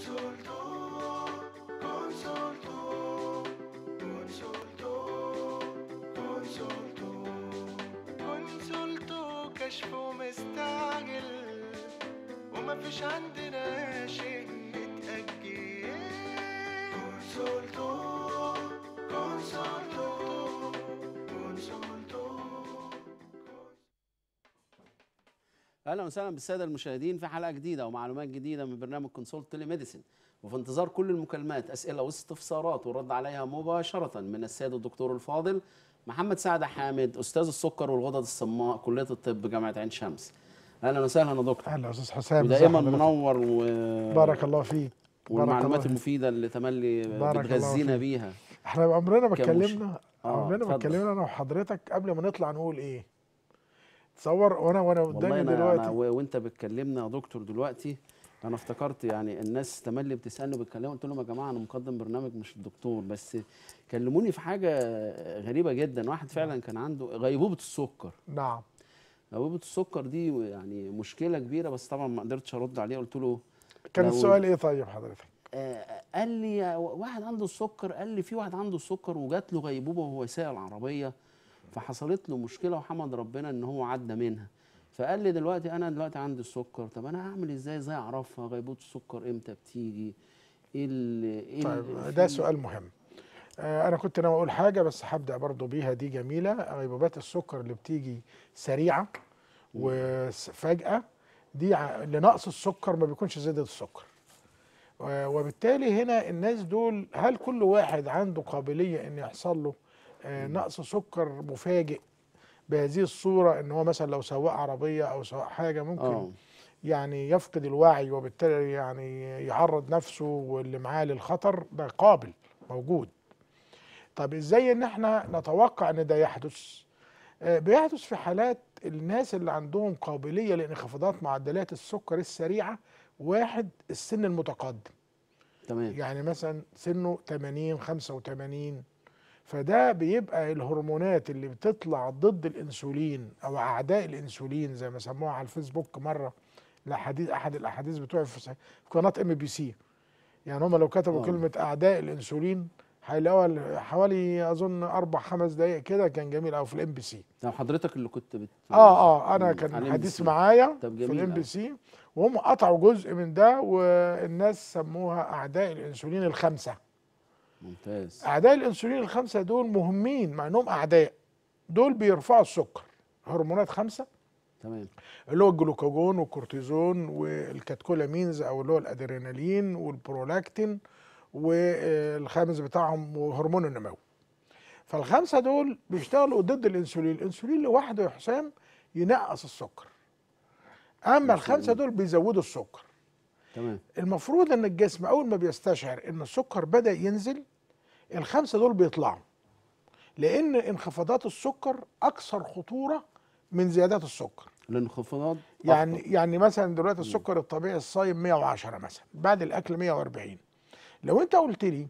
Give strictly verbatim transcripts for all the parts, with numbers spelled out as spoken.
كونسولتو كشف ومستعجل ومفيش عندنا شيء متأجل. كونسولتو كونسولتو كونسولتو. اهلا وسهلا بالساده المشاهدين في حلقه جديده ومعلومات جديده من برنامج كونسولت تيلي ميديسين، وفي انتظار كل المكالمات، اسئله واستفسارات والرد عليها مباشره من السيد الدكتور الفاضل محمد سعد حامد، استاذ السكر والغدد الصماء، كليه الطب، جامعه عين شمس. اهلا وسهلا يا دكتور. اهلا استاذ حسام، ودائما منور و... بارك الله فيك. والمعلومات المفيده اللي تملي بتغذينا بيها. احنا عمرنا ما كمش... اتكلمنا آه عمرنا ما اتكلمنا انا وحضرتك قبل ما نطلع نقول ايه. تصور وانا وانا قدامي أنا دلوقتي أنا وانت بتكلمنا يا دكتور دلوقتي، انا افتكرت يعني الناس تملي بتسالني وبتكلموا، قلت لهم يا جماعه انا مقدم برنامج مش الدكتور، بس كلموني في حاجه غريبه جدا. واحد فعلا كان عنده غيبوبه السكر. نعم. غيبوبه السكر دي يعني مشكله كبيره، بس طبعا ما قدرتش ارد عليه. قلت له كان السؤال ايه طيب حضرتك؟ آه قال لي واحد عنده السكر، قال لي في واحد عنده السكر وجات له غيبوبه وهو سايق العربيه، فحصلت له مشكله وحمد ربنا ان هو عدى منها. فقال لي دلوقتي انا دلوقتي عندي السكر، طب انا هعمل ازاي؟ ازاي اعرفها غيبوبه السكر امتى بتيجي؟ ايه ال ايه طيب ده سؤال مهم. آه انا كنت ناوي اقول حاجه بس هبدا برضو بيها، دي جميله. غيبوبات السكر اللي بتيجي سريعه وفجاه دي لنقص السكر، ما بيكونش زياده السكر. وبالتالي هنا الناس دول، هل كل واحد عنده قابليه ان يحصل له آه نقص سكر مفاجئ بهذه الصورة، ان هو مثلا لو سواق عربية او سواق حاجة ممكن أوه. يعني يفقد الوعي وبالتالي يعني يعرض نفسه واللي معاه للخطر؟ ده قابل موجود. طب ازاي ان احنا نتوقع ان ده يحدث؟ آه بيحدث في حالات الناس اللي عندهم قابلية لانخفاضات معدلات السكر السريعة. واحد، السن المتقدم، تمام، يعني مثلا سنه ثمانين خمسة وثمانين، فده بيبقى الهرمونات اللي بتطلع ضد الانسولين او اعداء الانسولين زي ما سموها على الفيسبوك مره، الاحاديث احد الاحاديث بتوعي في قناه ام بي سي، يعني هم لو كتبوا أوه. كلمه اعداء الانسولين هيلاقوها حوالي اظن اربع خمس دقائق كده، كان جميل قوي في الام بي سي. طب حضرتك اللي كنت بت اه اه انا كان حديث معايا في الام بي سي، وهم قطعوا جزء من ده والناس سموها اعداء الانسولين الخمسه. ممتاز. اعداء الانسولين الخمسه دول مهمين مع انهم اعداء، دول بيرفعوا السكر، هرمونات خمسه. تمام. اللي هو الجلوكاجون والكورتيزون والكاتكولامينز او اللي هو الادرينالين والبرولاكتين، والخامس بتاعهم وهرمون النمو. فالخمسه دول بيشتغلوا ضد الانسولين. الانسولين لوحده يا حسام ينقص السكر، اما الخمسه دول بيزودوا السكر. تمام. المفروض ان الجسم اول ما بيستشعر ان السكر بدأ ينزل، الخمسه دول بيطلعوا، لان انخفاضات السكر اكثر خطوره من زيادات السكر. الانخفاضات يعني أخطر. يعني مثلا دلوقتي السكر الطبيعي الصايم مية وعشرة مثلا، بعد الاكل مية وأربعين. لو انت قلت لي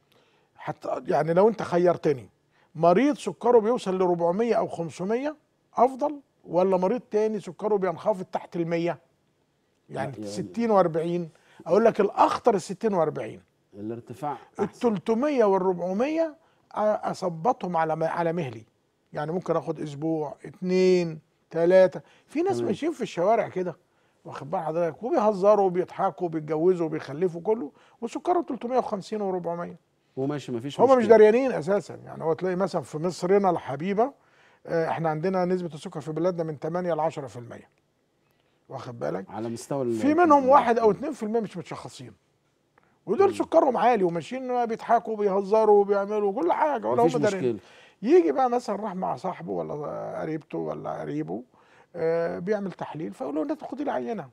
حتى يعني لو انت خيرتني مريض سكره بيوصل ل أربعمية او خمسمية افضل، ولا مريض تاني سكره بينخفض تحت ال مية يعني يعني ستين وأربعين، اقول لك الاخطر ال ستين وأربعين. الارتفاع ال تلتمية وال أربعمية اثبتهم على على مهلي، يعني ممكن اخد اسبوع اتنين تلاته. في ناس ماشيين في الشوارع كده، واخد بال حضرتك، وبيهزروا وبيضحكوا وبيتجوزوا وبيخلفوا كله وسكرهم تلتمية وخمسين و أربعمية، هو ماشي مفيش هم مشكلة. مش داريانين اساسا. يعني هو تلاقي مثلا في مصرنا الحبيبه احنا عندنا نسبه السكر في بلادنا من تمانية ل عشرة في المية، واخد بالك، على مستوى في منهم واحد او اتنين في المية مش متشخصين، ودول سكرهم عالي وماشيين بيضحكوا وبيهزروا وبيعملوا كل حاجه ولا هم دارين. يجي بقى مثلا راح مع صاحبه ولا قريبته ولا قريبه آه بيعمل تحليل، فيقولوا له انت خد العينه،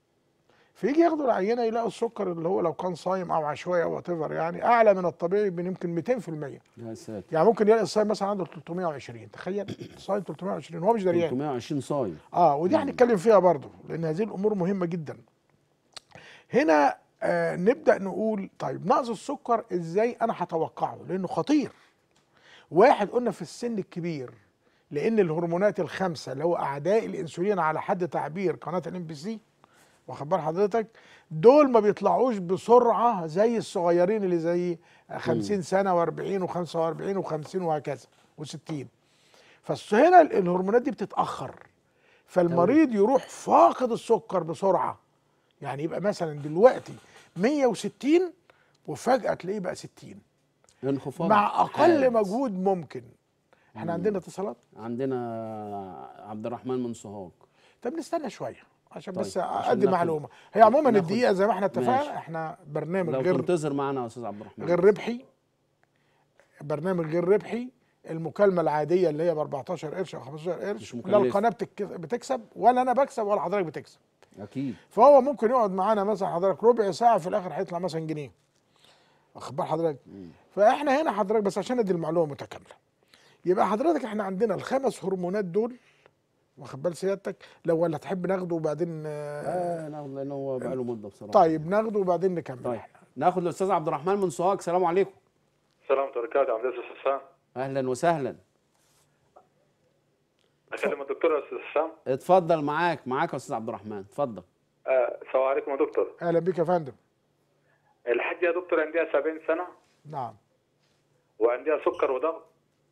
فيجي ياخدوا العينه يلاقوا السكر اللي هو لو كان صايم او عشوائي او وات ايفر يعني اعلى من الطبيعي يمكن ميتين في المية. يا ساتر. يعني ممكن يلاقي الصايم مثلا عنده تلتمية وعشرين، تخيل صايم تلتمية وعشرين هو مش دريان. تلتمية وعشرين صايم. اه ودي هنتكلم فيها برضه لان هذه الامور مهمه جدا. هنا آه نبدا نقول طيب نقص السكر ازاي انا هتوقعه؟ لانه خطير. واحد، قلنا في السن الكبير، لان الهرمونات الخمسه اللي هو اعداء الانسولين على حد تعبير قناه الام بي سي واخد بال حضرتك؟ دول ما بيطلعوش بسرعه زي الصغيرين اللي زي خمسين سنه و40 وخمسة وأربعين وخمسين وهكذا وستين. فهنا الهرمونات دي بتتاخر، فالمريض يروح فاقد السكر بسرعه. يعني يبقى مثلا دلوقتي مية وستين وفجاه تلاقيه بقى ستين انخفاض مع اقل حاد. مجهود ممكن. احنا مم. عندنا اتصالات؟ عندنا عبد الرحمن من سوهاج. طب نستنى شويه عشان طيب، بس عشان ادي ناخد- معلومه. هي عموما ناخد- الدقيقه زي ما احنا اتفقنا، ماشي. احنا برنامج لو غير تنتظر معنا يا استاذ عبد الرحمن. غير ربحي، برنامج غير ربحي. المكالمه العاديه اللي هي ب أربعتاشر قرش او خمستاشر قرش، مش لا مكلفة. القناه بتك- بتكسب ولا انا بكسب ولا حضرتك بتكسب. اكيد. فهو ممكن يقعد معانا مثلا حضرتك ربع ساعه، في الاخر هيطلع مثلا جنيه. واخد بال حضرتك؟ فاحنا هنا حضرتك بس عشان ادي المعلومه متكامله. يبقى حضرتك احنا عندنا الخمس هرمونات دول، واخد بال سيادتك؟ لو ولا تحب ناخده وبعدين آه اه ناخد لان هو بقى له مده بصراحه. طيب ناخده وبعدين نكمل. طيب ناخد الاستاذ عبد الرحمن من سوهاج. السلام عليكم. السلام عليكم ورحمة الله وبركاته. عبد العزيز حسام. اهلا وسهلا. اكلم الدكتور يا استاذ حسام. اتفضل، معاك معاك يا استاذ عبد الرحمن، اتفضل. آه، السلام عليكم يا دكتور. اهلا بك يا فندم. الحاجة يا دكتور عندها سبعين سنة نعم. وعندها سكر وضغط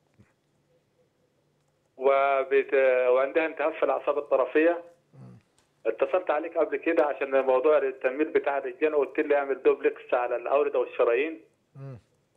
وبت... وعندها التهاب في الاعصاب الطرفية. اتصلت عليك قبل كده عشان موضوع التنميل بتاع الرجال وقلت لي اعمل دوبلكس على الاوردة والشرايين. مم.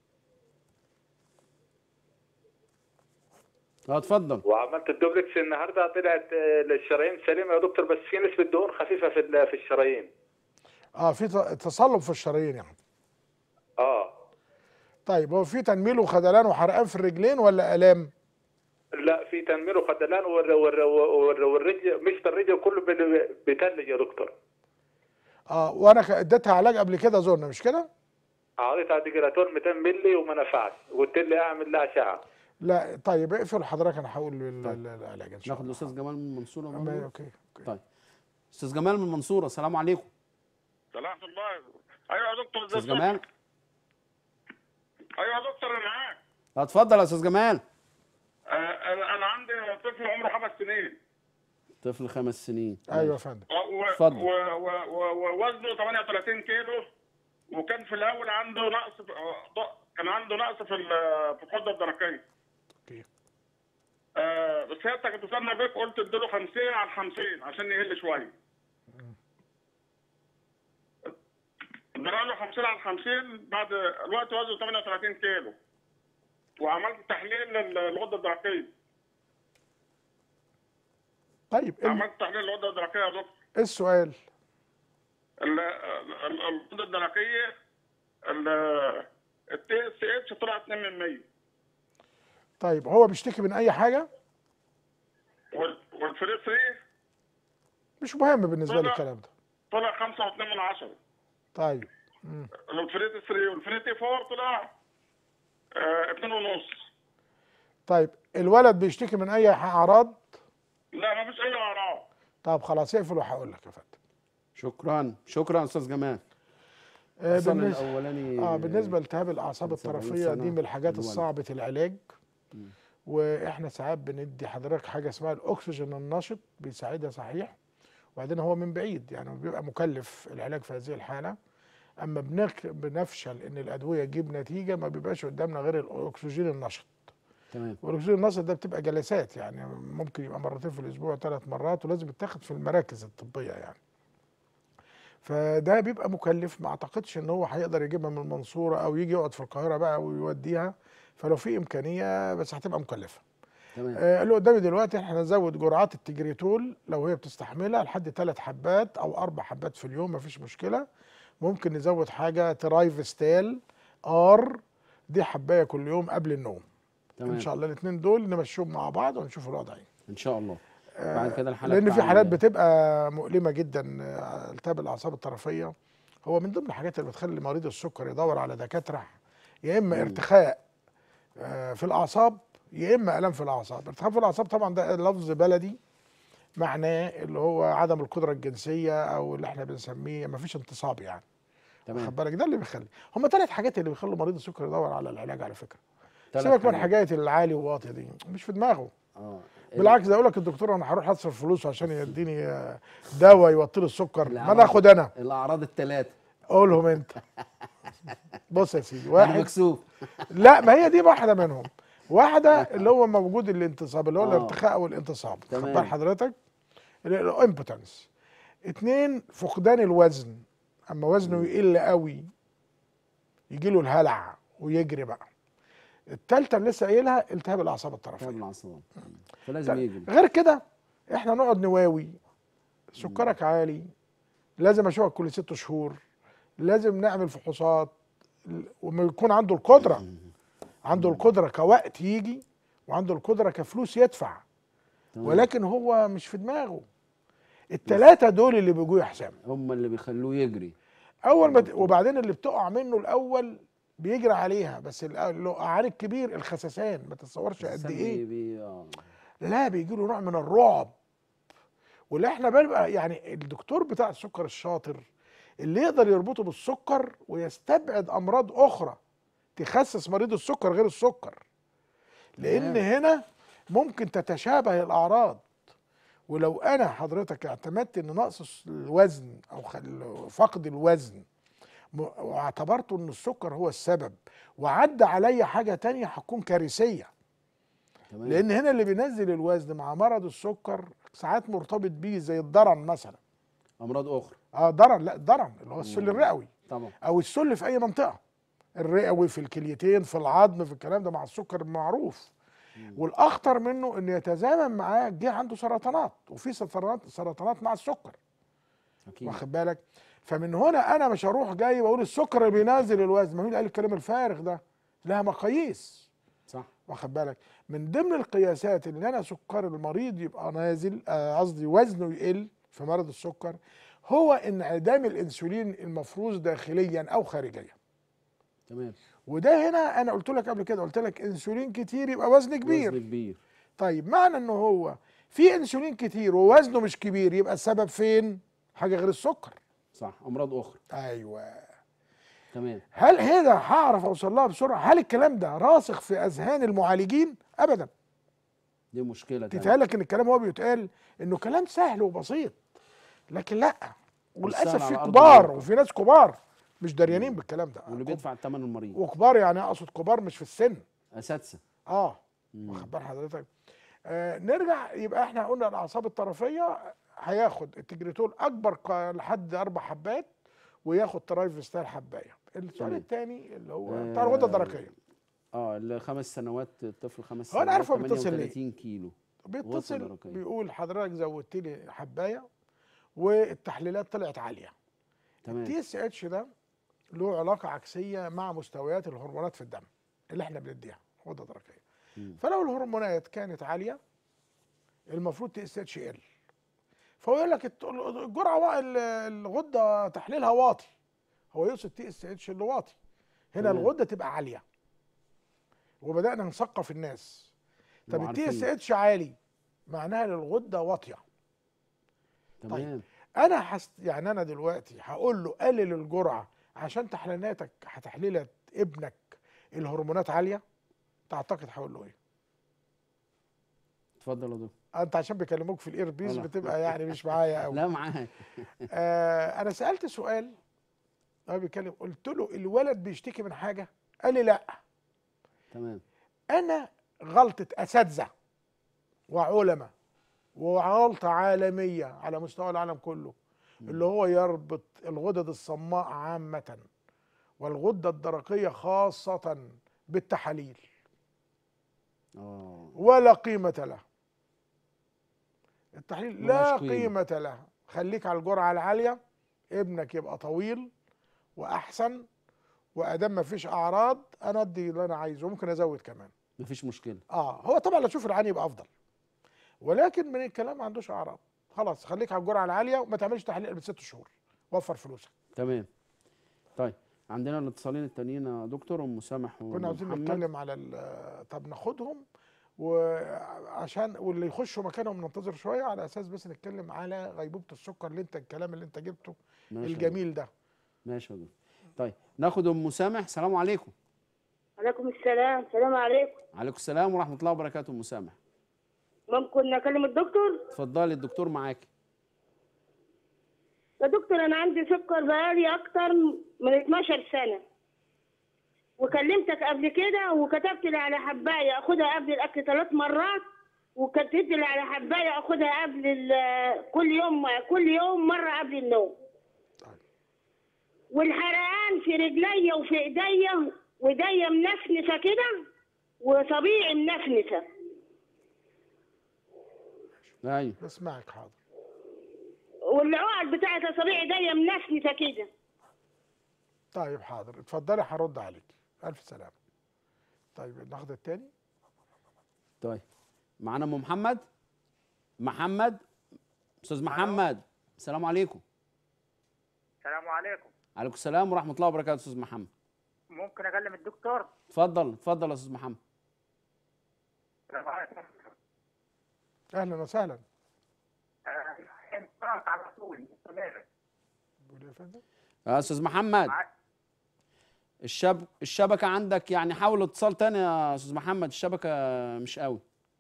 اه اتفضل. وعملت الدوبلكس النهارده طلعت آه، الشرايين سليمة يا دكتور، بس في نسبة دهون خفيفة في ال- في الشرايين. اه في ت- تصلب في الشرايين يعني. اه طيب هو في تنميل وخدلان وحرقان في الرجلين ولا الام؟ لا، في تنميل وخدلان والر- والر- والر- والرجل مش الرجل كله بال- بيتلج يا دكتور. اه وانا ك- اديتها علاج قبل كده اظن، مش كده؟ اعطيتها ديجراتور مئتين مللي وما نفعش، قلت لي اعمل لها اشعه. لا طيب اقفل حضرتك، انا هقول ال- طيب. ال- العلاج ان شاء ناخد الله. الاستاذ جمال من المنصوره أما- برضه. اوكي اوكي. طيب استاذ جمال من المنصوره، السلام عليكم. سلام الله. ايوه يا دكتور. استاذ جمال. ايوه يا دكتور انا معاك. اتفضل يا استاذ جمال. آه، انا أنا عندي طفل عمره خمس سنين. طفل خمس سنين. ايوه يا فندم. و- و- اتفضل. و- و- و- ووزنه ثمانية وثلاثين كيلو، وكان في الاول عنده نقص في آه، كان عنده نقص في ال- في الغده الدرقيه. اوكي. آه، بس سيادتك اتصلنا بيك قلت اديله خمسين على خمسين عشان يقل شويه. ادينا له خمسين على خمسين بعد الوقت وزنه ثمانية وثلاثين كيلو، وعملت تحليل للغده الدرقيه. طيب ال- عملت تحليل الغده الدرقيه يا دكتور. ايه السؤال؟ ال- ال- الغده الدرقيه التي اس اتش طلع اتنين بالمية، طيب هو بيشتكي من اي حاجه؟ وال- والفري ثلاثة مش مهم بالنسبه لي طلع- الكلام ده. طلع خمسة واتنين من عشرة. طيب. مم. الفري ثلاثة والفري أربعة طلع آه، اتنين ونص. طيب الولد بيشتكي من اي ح- اعراض؟ لا ما فيش اي اعراض. طب خلاص اقفل وهقول لك يا فندم. شكرا شكرا استاذ جمال. آه الحصان بالنسبه الاولاني اه بالنسبه لالتهاب الاعصاب من سبعين الطرفيه سنة دي من الحاجات الولد. الصعبه العلاج. واحنا ساعات بندي حضرتك حاجه اسمها الاكسجين النشط، بيساعدها صحيح، وبعدين هو من بعيد يعني بيبقى مكلف العلاج في هذه الحاله. اما بنك بنفشل ان الادويه تجيب نتيجه، ما بيبقاش قدامنا غير الاكسجين النشط. تمام. والاكسجين النشط ده بتبقى جلسات، يعني ممكن يبقى مرتين في الاسبوع، ثلاث مرات، ولازم يتاخد في المراكز الطبيه يعني. فده بيبقى مكلف، ما اعتقدش ان هو هيقدر يجيبها من المنصوره او يجي يقعد في القاهره بقى ويوديها. فلو في امكانيه بس هتبقى مكلفه. تمام. آه اللي قدامي دلوقتي احنا نزود جرعات التجريتول لو هي بتستحملها لحد ثلاث حبات او اربع حبات في اليوم، مفيش مشكله. ممكن نزود حاجه ترايفستال ار، دي حبايه كل يوم قبل النوم. تمام. ان شاء الله الاثنين دول نمشيهم مع بعض ونشوف الوضع ايه. ان شاء الله. بعد كده الحلقه لان في بتاع حالات ال- بتبقى مؤلمه جدا. آه، التهاب الاعصاب الطرفيه هو من ضمن الحاجات اللي بتخلي مريض السكر يدور على دكاتره، يا اما ارتخاء آه، في الاعصاب، يا اما الام في الاعصاب. ارتخاء في الاعصاب طبعا ده لفظ بلدي معناه اللي هو عدم القدره الجنسيه، او اللي احنا بنسميه ما فيش انتصاب يعني. تمام. واخد بالك؟ ده اللي بيخلي. هم ثلاث حاجات اللي بيخلوا مريض السكر يدور على العلاج على فكره. تلات سيبك من حاجات. حكايه العالي وواطي دي، مش في دماغه. اه بالعكس ده يقول لك الدكتور انا هروح اصرف فلوس عشان يديني آه، دواء يوطي لي السكر، ما انا اخد انا. الاعراض الثلاثه قولهم انت. بص يا سيدي، انا واحد مكسوف. لا ما هي دي واحده منهم. واحده اللي هو موجود الانتصاب اللي هو آه. الارتخاء او الانتصاب، خد تمام. بال حضرتك، الامبوتنس. اتنين فقدان الوزن، اما وزنه يقل قوي يجي له الهلع ويجري بقى. التالتة اللي لسه قايلها التهاب الاعصاب الطرفيه. التهاب الاعصاب، فلازم يجري. غير كده احنا نقعد نواوي سكرك عالي، لازم اشوفك كل ست شهور، لازم نعمل فحوصات، وما يكون عنده القدره، عنده القدره كوقت يجي وعنده القدره كفلوس يدفع، ولكن هو مش في دماغه. الثلاثه دول اللي بيجوا يا حسام هم اللي بيخلوه يجري اول ما ت- وبعدين اللي بتقع منه الاول بيجري عليها، بس الوقعان الكبير الخسسان ما تتصورش قد ايه. بي... آه. لا بيجي له نوع من الرعب. واللي احنا بنبقى يعني الدكتور بتاع السكر الشاطر اللي يقدر يربطه بالسكر ويستبعد امراض اخرى تخسس مريض السكر غير السكر، لان هنا ممكن تتشابه الاعراض. ولو انا حضرتك اعتمدت ان نقص الوزن او خل- فقد الوزن م- واعتبرته ان السكر هو السبب وعدى عليا حاجه تانية هتكون كارثيه. تمام. لان هنا اللي بينزل الوزن مع مرض السكر ساعات مرتبط بيه زي الضرن مثلا. امراض اخرى. اه ضرن، لا الضرن اللي هو السل الرئوي طبعا. او السل في اي منطقه، الرئوي في الكليتين في العظم في الكلام ده مع السكر معروف. والاخطر منه ان يتزامن معاه جه عنده سرطانات، وفي سرطانات سرطانات مع السكر. اكيد. واخد بالك؟ فمن هنا انا مش هروح جاي واقول السكر اللي بينزل الوزن، ما مين قال الكلام الفارغ ده؟ لها مقاييس. صح. واخد بالك؟ من ضمن القياسات ان انا سكر المريض يبقى نازل، آه، قصدي وزنه يقل في مرض السكر، هو انعدام الانسولين المفروز داخليا او خارجيا. تمام. وده هنا انا قلت لك قبل كده، قلت لك انسولين كتير يبقى وزن كبير. وزن كبير. طيب معنى انه هو في انسولين كتير ووزنه مش كبير يبقى السبب فين؟ حاجه غير السكر. صح، امراض اخرى. ايوه. تمام. هل هنا هعرف اوصل لها بسرعه؟ هل الكلام ده راسخ في اذهان المعالجين؟ ابدا. دي مشكله تانية. تتهيأ لك ان الكلام هو بيتقال انه كلام سهل وبسيط، لكن لا، وللاسف على في أرض كبار الواقع. وفي ناس كبار مش دريانين بالكلام ده. واللي بيدفع الثمن المريض. وكبار يعني اقصد كبار مش في السن. اساتذه. اه واخد بال حضرتك؟ آه نرجع، يبقى احنا قلنا الاعصاب الطرفيه هياخد التجريتول اكبر ق- لحد اربع حبات، وياخد ترايفستال حبايه. السؤال تمام. الثاني اللي هو آه، بتاع الغده الدرقيه. اه الخمس سنوات، الطفل خمس هو سنوات أنا عارف هو بيتصل ليه. ثمانية وثلاثين كيلو. بيتصل درقية. بيقول حضرتك زودت لي حبايه والتحليلات طلعت عاليه. تمام. التي اس اتش ده له علاقه عكسيه مع مستويات الهرمونات في الدم اللي احنا بنديها غده درقيه. مم. فلو الهرمونات كانت عاليه المفروض تي اس اتش يقل. فهو يقول لك الت- الجرعه وا- ال- الغده تحليلها واطي، هو يقصد تي اس اتش اللي واطي. هنا تمام. الغده تبقى عاليه، وبدانا نثقف الناس. طب يبقوا التي اس عارفين. اتش عالي معناها ان الغده واطيه. تمام. انا حست يعني انا دلوقتي هقول له قلل الجرعه عشان تحليلاتك هتحليلات ابنك الهرمونات عاليه، تعتقد هقول له ايه؟ اتفضل يا دكتور. انت عشان بيكلموك في الاير بيس والله. بتبقى يعني مش معايا قوي. لا معاك. آه انا سالت سؤال، هو بيتكلم، قلت له الولد بيشتكي من حاجه؟ قال لي لا. تمام. انا غلطه اساتذه وعلماء وغلطه عالميه على مستوى العالم كله، اللي هو يربط الغدد الصماء عامه والغده الدرقيه خاصه بالتحاليل، اه ولا قيمه له. التحليل لا ملهاش قيمة. قيمه له. خليك على الجرعه العاليه، ابنك يبقى طويل واحسن، وادام ما فيش اعراض انا ادي اللي انا عايزه، ممكن ازود كمان. مفيش مشكله. اه هو طبعا لو تشوف العين يبقى افضل، ولكن من الكلام ما عندوش اعراض، خلاص خليك على الجرعه العاليه وما تعملش تحليل قبل ست شهور، وفر فلوسك. تمام. طيب عندنا الاتصالين التانيين يا دكتور، ام سامح كنا عاوزين ومحمد. نتكلم على ال- طب ناخدهم وعشان واللي يخشوا مكانهم ننتظر شويه، على اساس بس نتكلم على غيبوبه السكر اللي انت الكلام اللي انت جبته ماشي يا الجميل ده. دكتور. ماشي يا دكتور. طيب ناخد ام سامح. السلام عليكم. عليكم السلام. السلام عليكم. عليكم السلام ورحمه الله وبركاته. ام سامح. ممكن اكلم الدكتور؟ اتفضلي الدكتور معاكي. يا دكتور انا عندي سكر بقالي اكتر من اتناشر سنه، وكلمتك قبل كده وكتبت لي على حبايه اخدها قبل الاكل ثلاث مرات، وكتبت لي على حبايه اخدها قبل ال- كل يوم كل يوم مره قبل النوم. والحرقان في رجليا وفي ايديا، وايديا منفنفه كده وصبيعي منفنفه. ايوه بسمعك حاضر. والعقد بتاعت اصابع ايديا منفنفه كده. طيب حاضر، اتفضلي هرد عليك. الف سلامه. طيب ناخد التاني. طيب معانا ام محمد. محمد، استاذ محمد، السلام عليكم. السلام عليكم. عليكم السلام ورحمه الله وبركاته. استاذ محمد ممكن اكلم الدكتور؟ اتفضل اتفضل يا استاذ محمد. السلام عليكم. اهلا وسهلا. آه، انطلق على طول مستمر. بقول يا فندم. يا استاذ محمد، مع- الشب... الشبكه عندك يعني حاول اتصال تاني يا استاذ محمد، الشبكه مش قوي.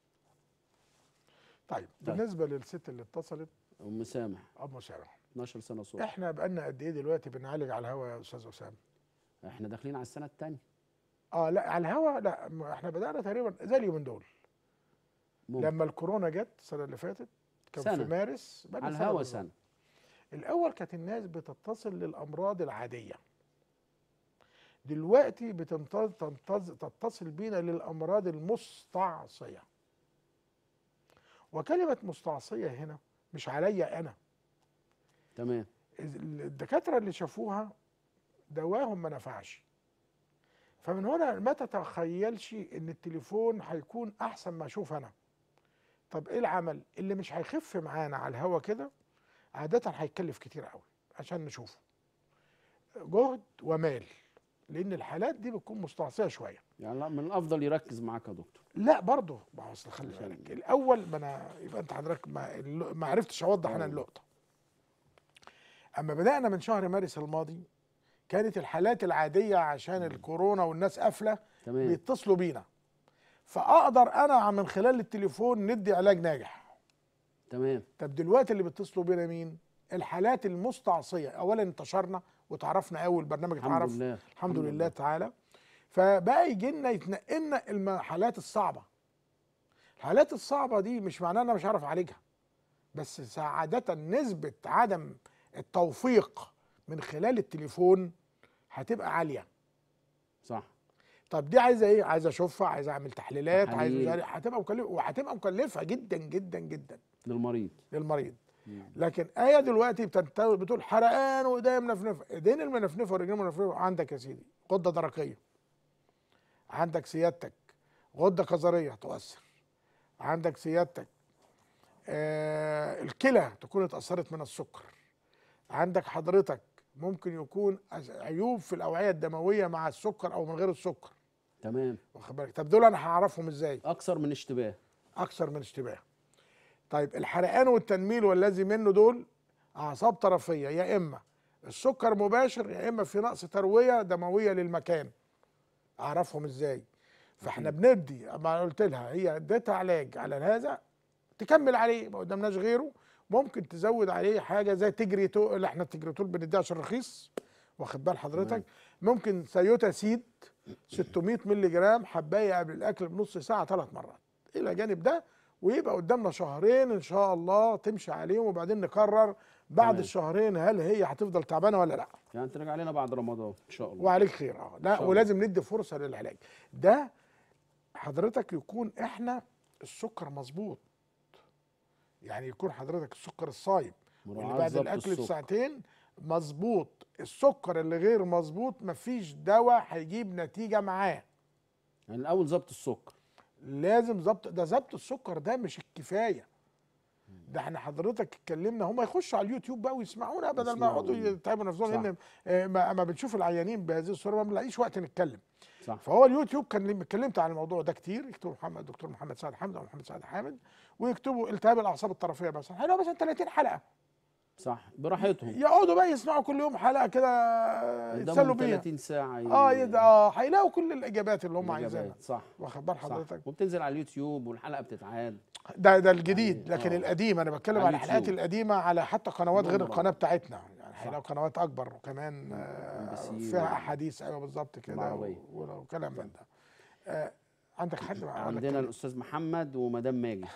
طيب بالنسبه للست اللي اتصلت ام سامح ام سامح، اتناشر سنه صوت. احنا بقالنا قد ايه دلوقتي بنعالج على الهواء يا استاذ اسامه؟ احنا داخلين على السنه الثانيه. اه لا على الهواء لا، م- احنا بدانا تقريبا زي اليومين دول. ممكن. لما الكورونا جت السنه اللي فاتت كان سنة. في مارس بقالنا على سنة الهوا بالظبط. سنه. الاول كانت الناس بتتصل للامراض العاديه، دلوقتي بتنتظ تنتظ تتصل بينا للامراض المستعصيه. وكلمه مستعصيه هنا مش عليا انا، تمام. الدكاتره اللي شافوها دواهم ما نفعش. فمن هنا ما تتخيلش ان التليفون هيكون احسن ما اشوف انا. طب ايه العمل اللي مش هيخف معانا على الهوا كده؟ عاده هيكلف كتير قوي عشان نشوفه، جهد ومال، لان الحالات دي بتكون مستعصيه شويه. يعني لا، من الافضل يركز معاك يا دكتور. لا برضه ما هو اصل خلي بالك الاول، ما انا يبقى انت حضرتك ما, الل- ما عرفتش اوضح انا اللقطه. اما بدانا من شهر مارس الماضي كانت الحالات العاديه عشان الكورونا والناس قافله تمام. بيتصلوا بينا، فاقدر انا من خلال التليفون ندي علاج ناجح. تمام. طب دلوقتي اللي بيتصلوا بينا مين؟ الحالات المستعصيه. اولا انتشرنا وتعرفنا قوي، البرنامج الحمد اتعرف لله. الحمد لله تعالى. فبقى يجي لنا يتنقلنا الحالات الصعبه. الحالات الصعبه دي مش معناها انا مش هعرف اعالجها، بس عاده نسبه عدم التوفيق من خلال التليفون هتبقى عاليه. صح. طب دي عايزه ايه؟ عايزه اشوفها، عايزه اعمل تحليلات، عايزه مش تحاليل. عارف، هتبقى مكلفه، وهتبقى مكلفه جدا جدا جدا للمريض. للمريض. لكن ايه دلوقتي بتنت- بتقول حرقان وايديا منفنفه، ايدين المنفنفه والرجلين المنفنفه. عندك يا سيدي غده درقيه، عندك سيادتك غده كظريه تؤثر، عندك سيادتك آه الكلى تكون اتاثرت من السكر، عندك حضرتك ممكن يكون أس- عيوب في الاوعيه الدمويه مع السكر او من غير السكر. تمام. واخد بالك؟ طب دول انا هعرفهم ازاي؟ اكثر من اشتباه. اكثر من اشتباه. طيب الحرقان والتنميل والذي منه دول اعصاب طرفيه، يا اما السكر مباشر يا اما في نقص ترويه دمويه للمكان. اعرفهم ازاي؟ فاحنا بنبدي، ما قلت لها هي اديتها علاج على هذا تكمل عليه، ما قدامناش غيره. ممكن تزود عليه حاجه زي تجريتول، اللي احنا التجريتول بنديها عشان رخيص، واخد بال حضرتك؟ ممكن سيوتا سيد ستمائة مللي جرام حبايه قبل الاكل بنص ساعه ثلاث مرات الى جانب ده، ويبقى قدامنا شهرين ان شاء الله تمشي عليهم، وبعدين نقرر بعد تمام. الشهرين هل هي هتفضل تعبانه ولا لا. يعني ترجع علينا بعد رمضان ان شاء الله. وعليك خير. اه لا، الله. ولازم ندي فرصه للعلاج ده. حضرتك يكون احنا السكر مظبوط، يعني يكون حضرتك السكر الصايم واللي مراعاة بعد ضبط الاكل السكر. بساعتين مظبوط. السكر اللي غير مظبوط مفيش دواء هيجيب نتيجه معاه. يعني الاول ضبط السكر. لازم ضبط، ده ضبط السكر ده مش الكفايه. ده احنا حضرتك اتكلمنا، هم يخشوا على اليوتيوب بقى ويسمعونا بدل ما يسمعوا. يقعدوا يتعبوا نفسهم، صح. لان آه، ما ما بنشوف العيانين بهذه الصوره ما بنلاقيش وقت نتكلم. صح. فهو اليوتيوب كان اتكلمت عن الموضوع ده كتير، يكتبوا محمد الدكتور محمد سعد حامد او محمد سعد حامد، ويكتبوا التهاب الاعصاب الطرفيه مثلا، هيلاقوا مثلا ثلاثين حلقه صح، براحتهم. يقعدوا بقى يسمعوا كل يوم حلقه كده يتسلوا قدامهم بيها. ثلاثين ساعه ي- اه يد... اه هيلاقوا كل الاجابات اللي هم الإجابات. عايزينها. صح واخد بال صح، حضرتك؟ وبتنزل على اليوتيوب والحلقه بتتعاد. ده ده الجديد، يعني لكن آه. القديم انا بتكلم على على الحلقات اليوتيوب. القديمه على حتى قنوات غير نمبر القناه واحد. بتاعتنا، يعني صح. هيلاقوا قنوات اكبر وكمان آه، إم بي سي فيها و- احاديث. ايوه بالظبط كده العربية. و- وكلام من ده. آه، عندك حد ولا عندنا كلام؟ الاستاذ محمد ومدام ماجد.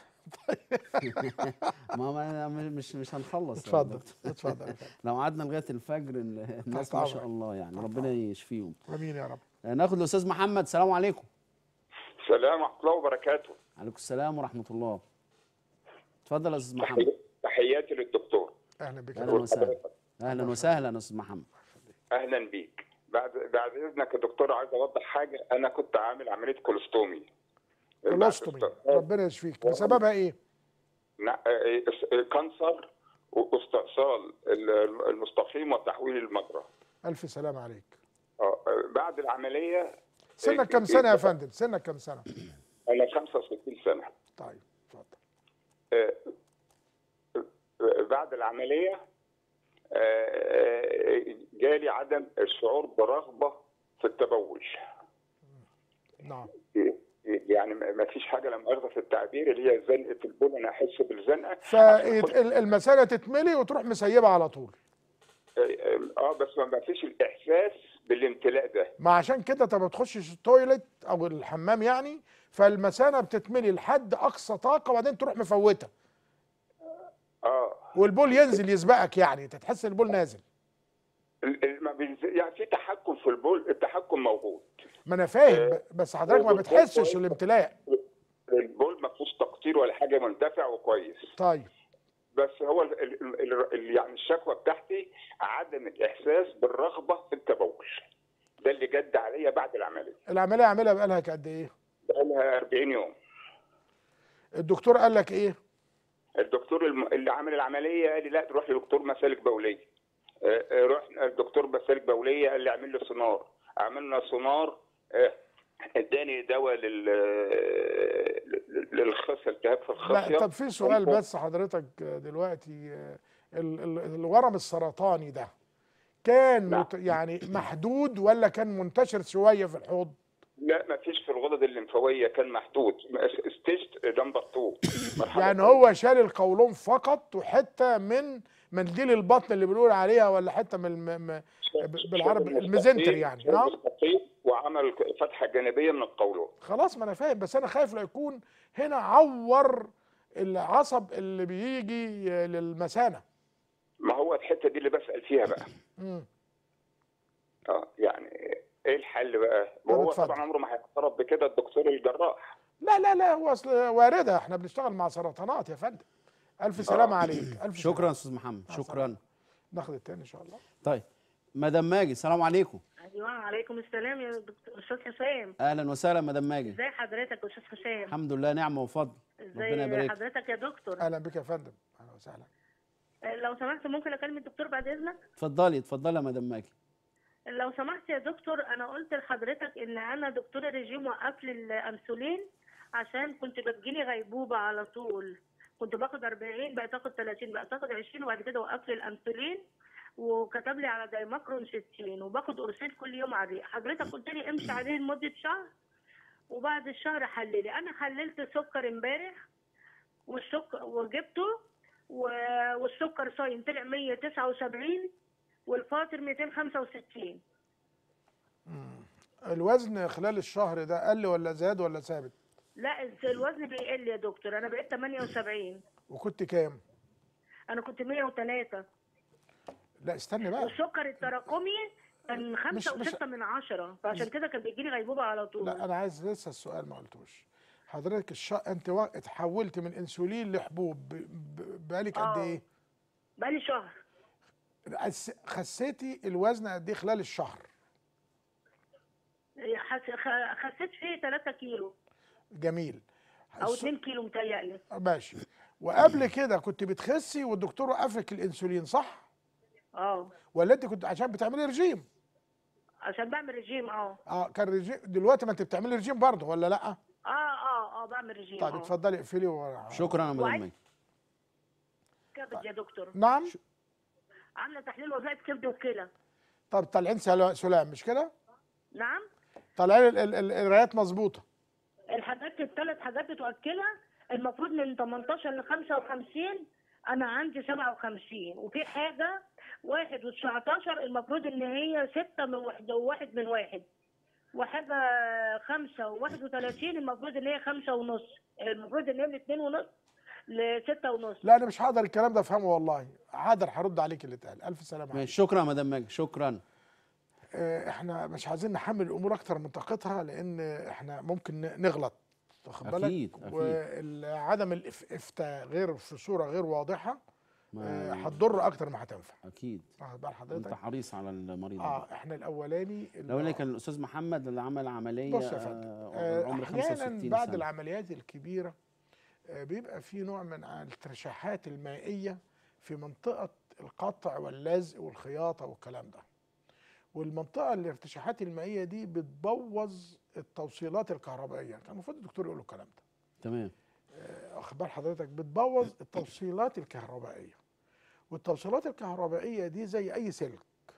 ما ما مش مش هنخلص يا اتفضل دكتور. اتفضل. لو قعدنا لغايه الفجر ال- الناس ما شاء الله يعني ربنا يشفيهم. امين يا رب. ناخد الاستاذ محمد. السلام عليكم. السلام ورحمة الله وبركاته. عليكم السلام ورحمه الله. اتفضل يا استاذ محمد. تحياتي للدكتور. اهلا بك. اهلا وسهلا. اهلا وسهلا يا استاذ محمد. أهلا بيك. بعد بعد إذنك يا دكتور عايز أوضح حاجة. أنا كنت عامل عملية كولوستومي. كولوستومي ربنا يشفيك. بسببها ايه؟ نا- كانسر واستئصال المستقيم وتحويل المجرى. الف سلامه عليك. آه، بعد العملية سنك كم سنه يا فندم؟ سنك كم سنه؟ أنا خمسة وستين سنة. طيب اتفضل. آه، آه، بعد العملية آه، جالي عدم الشعور برغبة في التبول. نعم. يعني ما فيش حاجه لا مؤاخذه في التعبير اللي هي زنقه البول، انا احس بالزنقه فالمساله تتملي وتروح مسيبه على طول. اه بس ما فيش الاحساس بالامتلاء ده. ما عشان كده انت ما بتخشش التويليت او الحمام يعني، فالمثانه بتتملي لحد اقصى طاقه وبعدين تروح مفوته. اه والبول ينزل يسبقك، يعني انت تحس البول نازل. ال- ال- ما بينز- يعني في تحكم في البول، التحكم موجود. ما انا فاهم، بس حضرتك ما بتحسش الامتلاء. البول ما فيهوش تقطير ولا حاجه، منتفع وكويس. طيب. بس هو ال ال ال ال يعني الشكوى بتاعتي عدم الاحساس بالرغبه في التبول. ده اللي جد عليا بعد العمليه. العمليه عاملها بقالها قد ايه؟ بقالها أربعين يوم. الدكتور قال لك ايه؟ الدكتور الم... اللي عمل العمليه قال لي لا تروح لدكتور مسالك بوليه. آه، آه، رحنا الدكتور مسالك بوليه قال لي اعمل لي سونار. عملنا سونار، آه، اداني دواء لل للخصيه، التهاب في الخصيه. لا طب في سؤال بس حضرتك دلوقتي، ال- ال- الورم السرطاني ده كان نعم. مت يعني محدود ولا كان منتشر شويه في الحوض؟ لا ما فيش في الغدد الليمفاويه، كان محدود. ستيج نمبر اتنين. يعني هو شال القولون فقط وحته من منديل البطن اللي بنقول عليها، ولا حته من الم... م- بالعربي الميزنتر يعني. نعم. وعمل فتحه جانبيه من القولون. خلاص ما انا فاهم، بس انا خايف لا يكون هنا عور العصب اللي بيجي للمثانه. ما هو الحته دي اللي بسال فيها بقى. امم اه يعني ايه الحل بقى؟ طب وهو اتفضل. طبعا عمره ما هيعترف بكده الدكتور الجراح. لا لا لا هو اصل وارده، احنا بنشتغل مع سرطانات يا فندم. الف سلامه عليك. الف شكرا سلامة. يا استاذ محمد. شكرا. ناخد التاني ان شاء الله. طيب مدام ماجد. السلام عليكم. ايوه عليكم السلام يا دكتور استاذ حسام. اهلا وسهلا مدام ماجد. ازي حضرتك يا استاذ حسام؟ الحمد لله نعمه وفضل. ربنا ازي يبارك. حضرتك يا دكتور؟ اهلا بك يا فندم. اهلا وسهلا. لو سمحت ممكن اكلم الدكتور بعد اذنك؟ اتفضلي اتفضلي يا مدام ماجد. لو سمحت يا دكتور، انا قلت لحضرتك ان انا دكتور الرجيم وقف لي الانسولين عشان كنت بتجيني غيبوبه على طول. كنت باخد أربعين بقيت اخد ثلاثين بقيت اخد عشرين، وبعد كده وقف لي الانسولين وكتب لي على دايماكرون ستين وباخد قرصين كل يوم عليه. حضرتك قلت لي امشي عليه لمده شهر وبعد الشهر حللي. انا حللت سكر امبارح والسكر وجبته و- والسكر صايم طلع مية وتسعة وسبعين والفاطر مئتين وخمسة وستين. الوزن خلال الشهر ده قل ولا زاد ولا ثابت؟ لا الوزن بيقل يا دكتور. انا بقيت ثمانية وسبعين. وكنت كام؟ انا كنت مية وثلاثة. لا استني بقى. والسكر التراكمي كان خمسة مش- وستة من عشرة، فعشان كده كان بيجيلي غيبوبة على طول. لا انا عايز لسه السؤال ما قلتوش. حضرتك الش... انت و... اتحولت من انسولين لحبوب ب... ب... بقالك قد آه. ايه؟ بقالي شهر. أس- خسيتي الوزن قد ايه خلال الشهر؟ حس- خ- خسيت فيه ثلاثة كيلو جميل. او الس- اتنين كيلو متهيألي. ماشي. وقبل كده كنت بتخسي والدكتور وقف لك الانسولين صح؟ اه ولا انت كنت عشان بتعملي رجيم؟ عشان بعمل رجيم. اه اه كان رجيم. دلوقتي ما انت بتعملي رجيم برضه ولا لا؟ اه اه اه بعمل رجيم. طيب آه. اتفضلي اقفلي و... شكرا يا مدام وعايز- ماجد. كبد يا دكتور. نعم. عامله تحليل وظائف كبد وكلى. طب طالعين سلا- سلام مش كده؟ نعم. طالعين ال- ال- ال- القرايات مظبوطه. الحاجات الثلاث حاجات بتوع الكلى المفروض من تمنتاشر ل خمسة وخمسين، انا عندي سبعة وخمسين، وفي حاجه واحد وتسعتاشر المفروض ان هي ستة من واحد وواحد من واحد، وحاجه خمسة وواحد وثلاثين المفروض ان هي خمسة ونص، المفروض ان هي من اتنين ونص لستة ونص. لا انا مش هقدر الكلام ده افهمه والله. حاضر هرد عليك اللي اتقال. الف سلامه عليك. ماشي، شكرا يا مدام ماجد، شكرا. آه، احنا مش عايزين نحمل الامور اكتر من طاقتها، لان احنا ممكن ن- نغلط، واخد بالك؟ أكيد، أكيد. وعدم الافتاء غير في صوره غير واضحه ما- آه، هتضر اكتر ما هتنفع. اكيد واخد بال انت حضرتك؟ حريص على المريض. اه احنا الاولاني لو ان كان الاستاذ محمد اللي عمل عمليه بص يا فندم، آه، آه، عمر احيانا خمسة وستين بعد سنه. العمليات الكبيره آه، بيبقى في نوع من الترشيحات المائيه في منطقه القطع واللزق والخياطه والكلام ده. والمنطقه الارتشاحات المائيه دي بتبوظ التوصيلات الكهربائيه. كان المفروض الدكتور يقول له الكلام ده. تمام. آه، واخد بال حضرتك؟ بتبوظ التوصيلات الكهربائيه. والتوصيلات الكهربائيه دي زي اي سلك.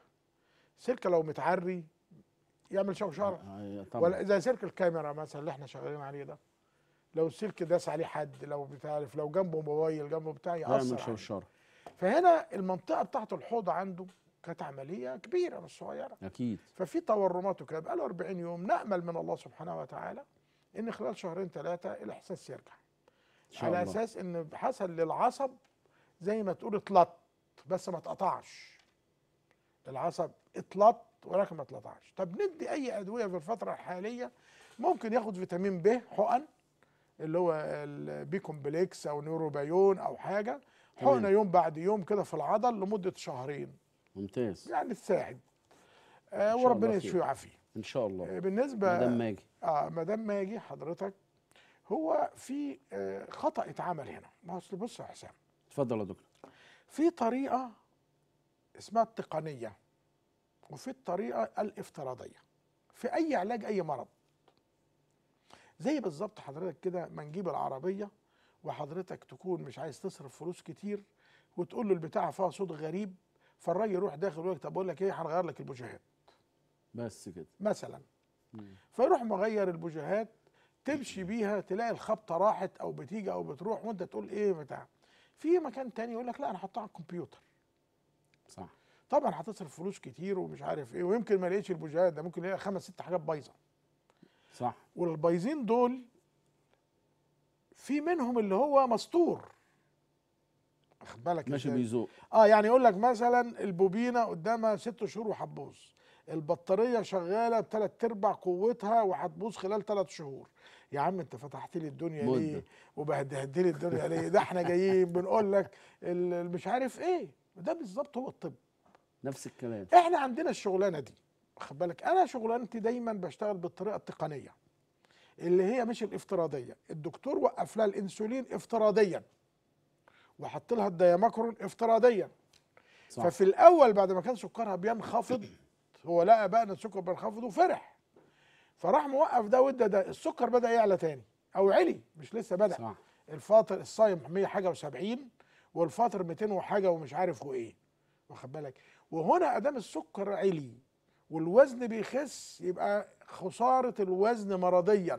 سلك لو متعري يعمل شوشره. آه، طبعا. ولا زي سلك الكاميرا مثلا اللي احنا شغالين عليه ده، لو السلك داس عليه حد، لو بتعرف لو جنبه موبايل جنبه بتاع ياثر يعمل عليه. شوشره. فهنا المنطقه بتاعت الحوض عنده كانت عمليه كبيره مش صغيره، اكيد. ففي تورمات وكده. بقى له أربعين يوم. نامل من الله سبحانه وتعالى ان خلال شهرين ثلاثه الاحساس يرجع، ان شاء على الله. اساس ان حصل للعصب زي ما تقول اتلط بس ما اتقطعش. العصب اتلط ولكن ما اتلطعش. طب ندي اي ادويه في الفتره الحاليه. ممكن ياخد فيتامين ب حقن اللي هو البي كومبلكس او نيوروبايون او حاجه، تمام. حقنه يوم بعد يوم كده في العضل لمده شهرين، ممتاز. يعني تساعد. آه إن شاء وربنا الله يشفيه خير. ويعافيه. ان شاء الله. آه بالنسبه مدام ماجي. اه مدام ماجي حضرتك، هو في آه خطا اتعمل هنا. ما هو أصل بص يا حسام، اتفضل يا دكتور. في طريقه اسمها التقنيه وفي الطريقه الافتراضيه في اي علاج اي مرض. زي بالظبط حضرتك كده ما نجيب العربيه وحضرتك تكون مش عايز تصرف فلوس كتير وتقول له البتاعه فيها صوت غريب، فالراجل يروح داخل ويقول لك طب اقول لك ايه، هنغير لك البوجيهات بس كده مثلا. مم. فيروح مغير البوجيهات، تمشي بيها تلاقي الخبطه راحت او بتيجي او بتروح وانت تقول ايه بتاع. في مكان تاني يقول لك لا انا هحطها على الكمبيوتر. صح. طبعا هتصرف فلوس كتير ومش عارف ايه، ويمكن ما لقيتش البوجيهات ده، ممكن يلاقي خمس ست حاجات بايظه. صح. والبايظين دول في منهم اللي هو مسطور، واخد بالك ماشي إزاي؟ بيزوق. اه يعني يقول لك مثلا البوبينه قدامها ست شهور وهتبوظ، البطاريه شغاله بثلاث ارباع قوتها وهتبوظ خلال ثلاث شهور. يا عم انت فتحت لي الدنيا مدة. ليه وبهدلت لي الدنيا ليه؟ ده احنا جايين بنقول لك ال- مش عارف ايه. ده بالظبط هو الطب. نفس الكلام. احنا عندنا الشغلانه دي، واخد بالك؟ انا شغلانتي دايما بشتغل بالطريقه التقنيه اللي هي مش الافتراضيه. الدكتور وقف لها الانسولين افتراضيا وحط لها الدياماكرون افتراضيا. صح. ففي الاول بعد ما كان سكرها بينخفض، هو لقى بقى ان السكر بينخفض وفرح، فراح موقف ده وده ده، السكر بدا يعلى تاني او علي، مش لسه بدا. صح. الفاطر الصايم مية حاجه وسبعين والفاطر ميتين وحاجه ومش عارف وايه، واخد بالك؟ وهنا ادام السكر علي والوزن بيخس يبقى خساره الوزن مرضيا.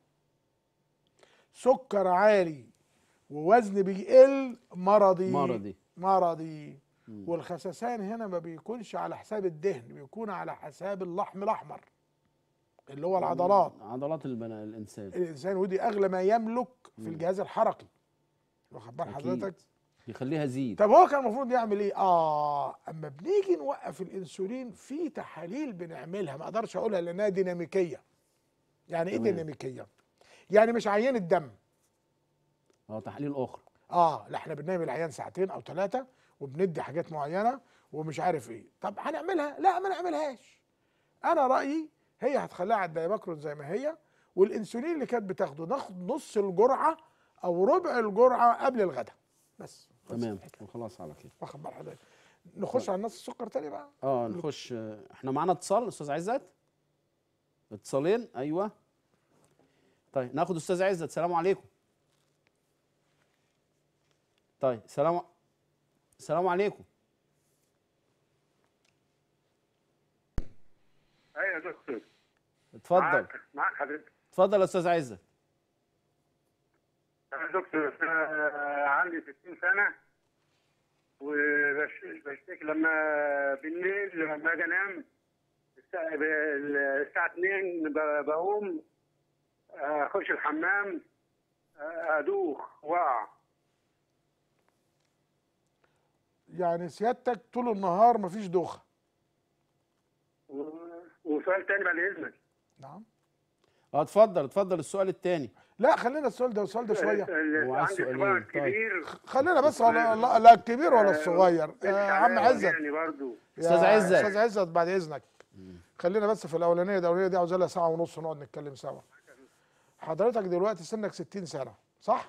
سكر عالي ووزن بيقل مرضي مرضي. مرضي. مم. والخسسان هنا ما بيكونش على حساب الدهن، بيكون على حساب اللحم الاحمر اللي هو العضلات عضلات البناء الانسان. الانسان، ودي اغلى ما يملك في مم. الجهاز الحركي، واخد بال أكيد. حضرتك؟ يخليها زيد. طب هو كان المفروض يعمل ايه؟ اه اما بنيجي نوقف الانسولين في تحاليل بنعملها، ما اقدرش اقولها لانها ديناميكيه. يعني ايه تمام. ديناميكيه؟ يعني مش عينه دم. اه تحليل اخرى. اه لا احنا بننام العيان ساعتين او ثلاثه وبندي حاجات معينه ومش عارف ايه. طب هنعملها؟ لا ما نعملهاش. انا رايي هي هتخليها على الدايماكرون زي ما هي، والانسولين اللي كانت بتاخده ناخد نص الجرعه او ربع الجرعه قبل الغداء بس. تمام وخلاص على كده. واخد بال حضرتك؟ نخش على الناس السكر تاني بقى. اه نخش. احنا معانا اتصال استاذ عزت. اتصالين ايوه. طيب ناخد استاذ عزت. السلام عليكم. طيب سلام السلام عليكم. يا دكتور. اتفضل معاك معاك حضرتك. اتفضل يا استاذ عزت. يا دكتور انا عندي ستين سنه وبشتكي لما بالليل لما اجي انام الساعه الساعه اتنين بقوم اخش الحمام ادوخ واقع. يعني سيادتك طول النهار مفيش دوخه؟ وسؤال تاني بعد اذنك. نعم. اه اتفضل اتفضل السؤال الثاني. لا خلينا السؤال ده السؤال ده شويه. هو عايز عندي سؤالين. صباع طيب كبير. خلينا بس على لا, لا الكبير ولا الصغير. آه آه عم عزت. يعني برضو. استاذ يا عزت. استاذ عزت بعد اذنك خلينا بس في الاولانيه. الاولانيه دي عاوزه لها ساعه ونص نقعد نتكلم سوا. حضرتك دلوقتي سنك ستين سنه صح؟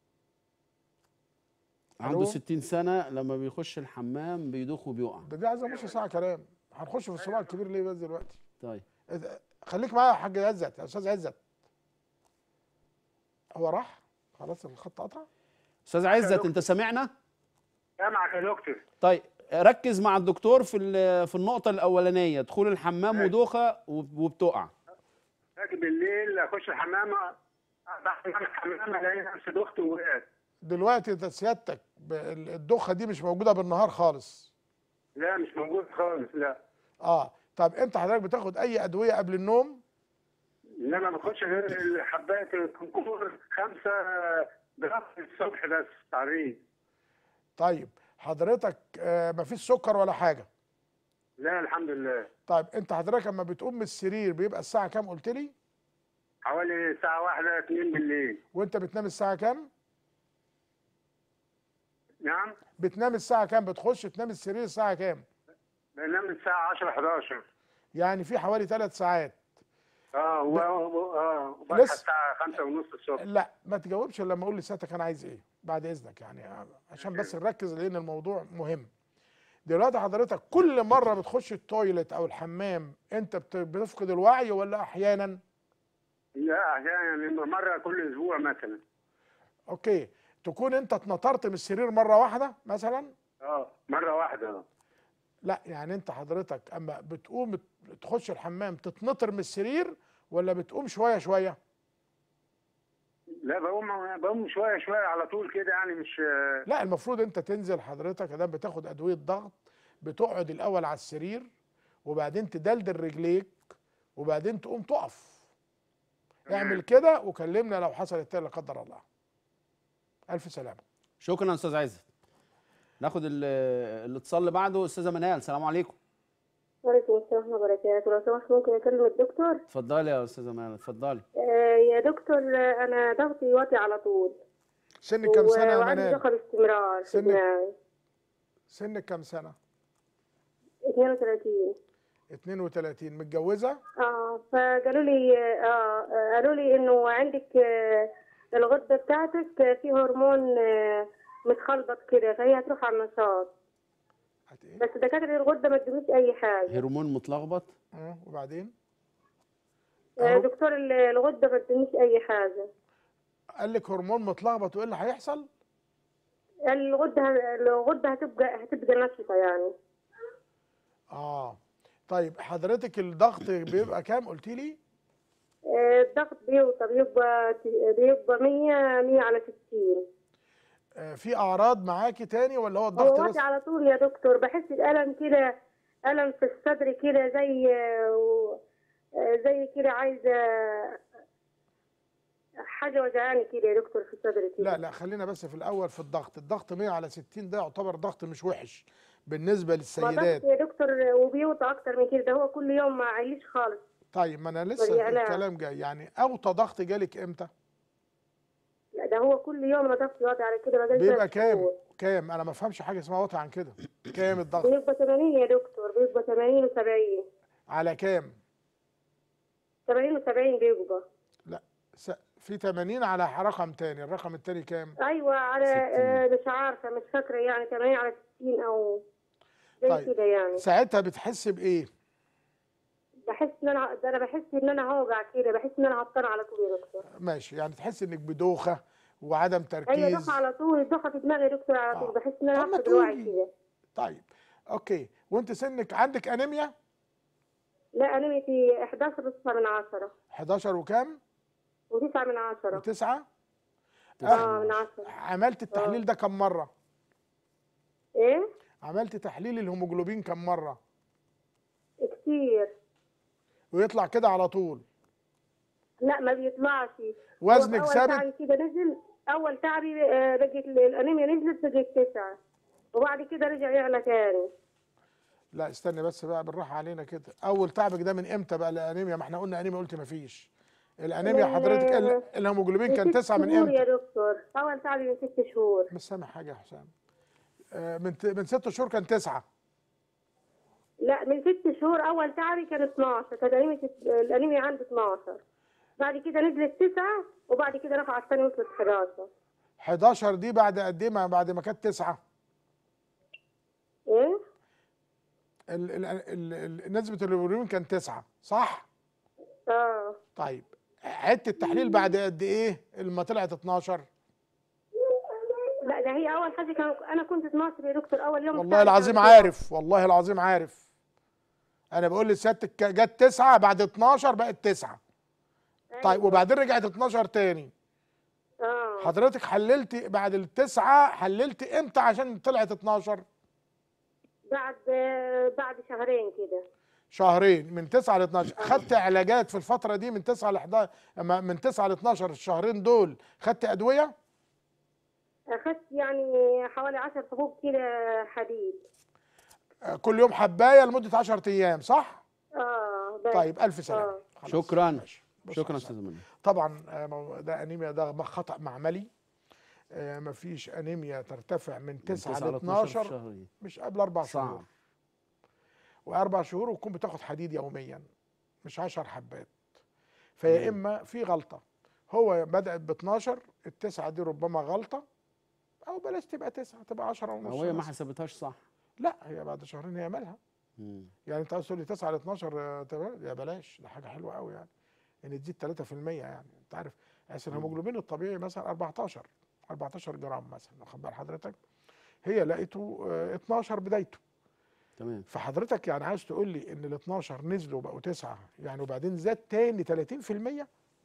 عنده ألو؟ ستين سنه لما بيخش الحمام بيدوخ وبيقع. ده دي عايزه نص ساعه كلام. هنخش في الصباع الكبير ليه بس دلوقتي؟ طيب خليك معايا يا حاج عزت يا استاذ عزت. هو راح خلاص الخط قطع. استاذ عزت انت سامعنا؟ سامعك يا دكتور. طيب ركز مع الدكتور في في النقطه الاولانيه، دخول الحمام ودوخه وبتقع. اجي بالليل اخش الحمام بعد ما الحمام الاقي نفسي دخت ووقعت. دلوقتي انت سيادتك الدوخه دي مش موجوده بالنهار خالص؟ لا مش موجود خالص لا. اه طب انت حضرتك بتاخد اي ادويه قبل النوم؟ لا ما باخدش غير حبايه الكنكور خمسه جرام الصبح بس تعريض. طيب حضرتك آه مفيش سكر ولا حاجه؟ لا الحمد لله. طيب انت حضرتك لما بتقوم من السرير بيبقى الساعه كام قلت لي؟ حوالي الساعه واحدة اتنين بالليل. وانت بتنام الساعه كام؟ نعم. بتنام الساعه كام؟ بتخش تنام السرير الساعه كام؟ بنام الساعه عشرة حداشر. يعني في حوالي ثلاث ساعات. اه و... اه بصحى لسه الساعه خمسة ونص الصبح. لا ما تجاوبش الا لما اقول لسيادتك انا عايز ايه بعد اذنك، يعني عشان بس نركز لان الموضوع مهم. دلوقتي حضرتك كل مره بتخش التويلت او الحمام انت بتفقد الوعي ولا احيانا؟ لا احيانا مره كل اسبوع مثلا. اوكي تكون انت اتنطرت من السرير مره واحده مثلا؟ اه مره واحده. لا يعني انت حضرتك اما بتقوم تخش الحمام تتنطر من السرير ولا بتقوم شويه شويه؟ لا بقوم بقوم شويه شويه على طول كده يعني مش. لا المفروض انت تنزل حضرتك ادام بتاخد ادويه ضغط بتقعد الاول على السرير وبعدين تدلدل رجليك وبعدين تقوم تقف. اعمل كده وكلمنا لو حصلت تاني لا قدر الله. الف سلامه. شكرا يا استاذ عزت. ناخد الاتصال اللي بعده. استاذه منال السلام عليكم. وعليكم السلام ورحمة الله وبركاته. لو سمحت ممكن أكلم الدكتور؟ اتفضلي يا أستاذة منال اتفضلي. آه يا دكتور أنا ضغطي واطي على طول. سنك كم سنة يا منال؟ وعندي دوخة باستمرار في دماغي. سنك كم سنة؟ اثنين وثلاثين. اثنين وثلاثين. متجوزة؟ اه فقالوا لي اه قالوا لي إنه عندك آه الغدة بتاعتك في هرمون آه متخلبط كده فهي هتروح على النشاط. بس دكاتره الغده ما ادونيش اي حاجه. هرمون متلخبط؟ اه وبعدين؟ آه دكتور الغده ما ادونيش اي حاجه. قال لك هرمون متلخبط وايه اللي هيحصل؟ الغده الغده هتبقى هتبقى نشطه يعني. اه طيب حضرتك الضغط بيبقى كام قلتي لي؟ آه الضغط بيوطى بيبقى بيبقى مية مية على ستين. في اعراض معاكي تاني ولا هو الضغط بس؟ على طول يا دكتور بحس الالم كده، الم في الصدر كده زي زي كده عايزه حاجه وجعاني كده يا دكتور في الصدر كده. لا لا خلينا بس في الاول في الضغط. الضغط مية على ستين ده يعتبر ضغط مش وحش بالنسبه للسيدات يا دكتور وبيوطى اكتر من كده. ده هو كل يوم ما عيليش خالص. طيب ما انا لسه الكلام جاي. يعني اوطى ضغط جالك امتى؟ لا ده هو كل يوم انا ضغطي واطي على كده بقى. بيبقى كام؟ كام؟ انا ما افهمش حاجه اسمها واطي عن كده. كام الضغط؟ بيبقى ثمانين يا دكتور. بيبقى ثمانين وسبعين. على كام؟ ثمانين وسبعين بيبقى. لا في ثمانين على رقم تاني. الرقم التاني كام؟ ايوه على آه مش عارفه مش فاكره يعني ثمانين على ستين او زي طيب كده يعني. ساعتها بتحس بايه؟ بحس ان انا ده انا بحس ان انا هوجع كده. بحس ان انا هبطان على طول يا دكتور. ماشي يعني تحس انك بدوخه وعدم تركيز. ايوه دوخه على طول. دوخه في دماغي يا دكتور على طول. آه. بحس ان انا هفقد الوعي كده. طيب اوكي. وانت سنك عندك انيميا؟ لا انيميتي احداشر وتسعة من عشرة. حداشر وكام؟ وتسعة من عشرة. وتسعة؟ اه من عشرة. عملت التحليل ده كم مرة؟ ايه؟ عملت تحليل الهيموجلوبين كم مرة؟ كتير. ويطلع كده على طول؟ لا ما بيطلعش. وزنك أول ثابت؟ تعبي كده نزل، أول تعبي آه، بقت الأنيميا نزلت بقت تسعة، وبعد كده رجع يعلى تاني. لا استني بس بقى بالراحة علينا كده. أول تعبك ده من إمتى بقى الأنيميا؟ ما احنا قلنا أنيميا قلت ما فيش. الأنيميا من- حضرتك ال- الهيموجلوبين كان من ست تسعة من شهور يا إمتى؟ دكتور، أول تعبي من ست شهور. مش سامع حاجة يا حسام. آه، من ت- من ست شهور كان تسعة. لا من ست شهور أول تعبي كان اتناشر، كانت أنيميا الأنيميا عندي اتناشر، بعد كده نزلت تسعة، وبعد كده رفعت تاني وصلت حداشر. حداشر دي بعد قد إيه ما- بعد ما كانت تسعة؟ إيه؟ ال- ال- ال- ال- نسبة الهيموجلوبين كان تسعة صح؟ اه. طيب عدت التحليل بعد قد إيه لما طلعت اتناشر؟ لا ده هي أول حاجة كان أنا كنت اتناشر يا دكتور أول يوم. والله العظيم عارف، والله العظيم عارف. أنا بقول لسيادتك جت تسعة بعد اتناشر بقت تسعة. طيب وبعدين رجعت اتناشر تاني. اه. حضرتك حللتي بعد التسعة، حللتي امتى عشان طلعت اتناشر؟ بعد بعد شهرين كده. شهرين من تسعة ل اتناشر. خدت علاجات في الفترة دي من تسعة ل حداشر، اما من تسعة ل اتناشر الشهرين دول خدت أدوية؟ أخذت يعني حوالي عشر حبوب كده حديد. آه، كل يوم حباية لمدة عشرة أيام صح؟ اه بس. طيب ألف سلامة. آه. خلاص. شكرا. ماشي. بص شكرا يا استاذ منى. طبعا آه، مو- ده انيميا، ده خطأ معملي. آه، مفيش انيميا ترتفع من تسعة ل اتناشر شهر. مش قبل اربع صعب. شهور. واربع شهور وتكون بتاخد حديد يوميا مش عشر حبات. فيا اما في غلطه، هو بدات ب اتناشر، التسعه دي ربما غلطه، او بلاش تبقى تسعه تبقى عشرة ونص. هو هي ما مثلاً. حسبتهاش صح. لا هي بعد شهرين هي مالها. مم. يعني انت عايز تقول لي تسعة ل اتناشر آه، تمام، يا بلاش، ده حاجه حلوه قوي يعني ان تزيد ثلاثة في المية. يعني انت عارف اصل الهيموجلوبين الطبيعي مثلا اربعتاشر اربعتاشر جرام مثلا، واخد بال حضرتك؟ هي لقيته آه، اتناشر بدايته. تمام. فحضرتك يعني عايز تقول لي ان ال اتناشر نزلوا بقوا تسعة يعني، وبعدين زاد تاني ثلاثين في المية؟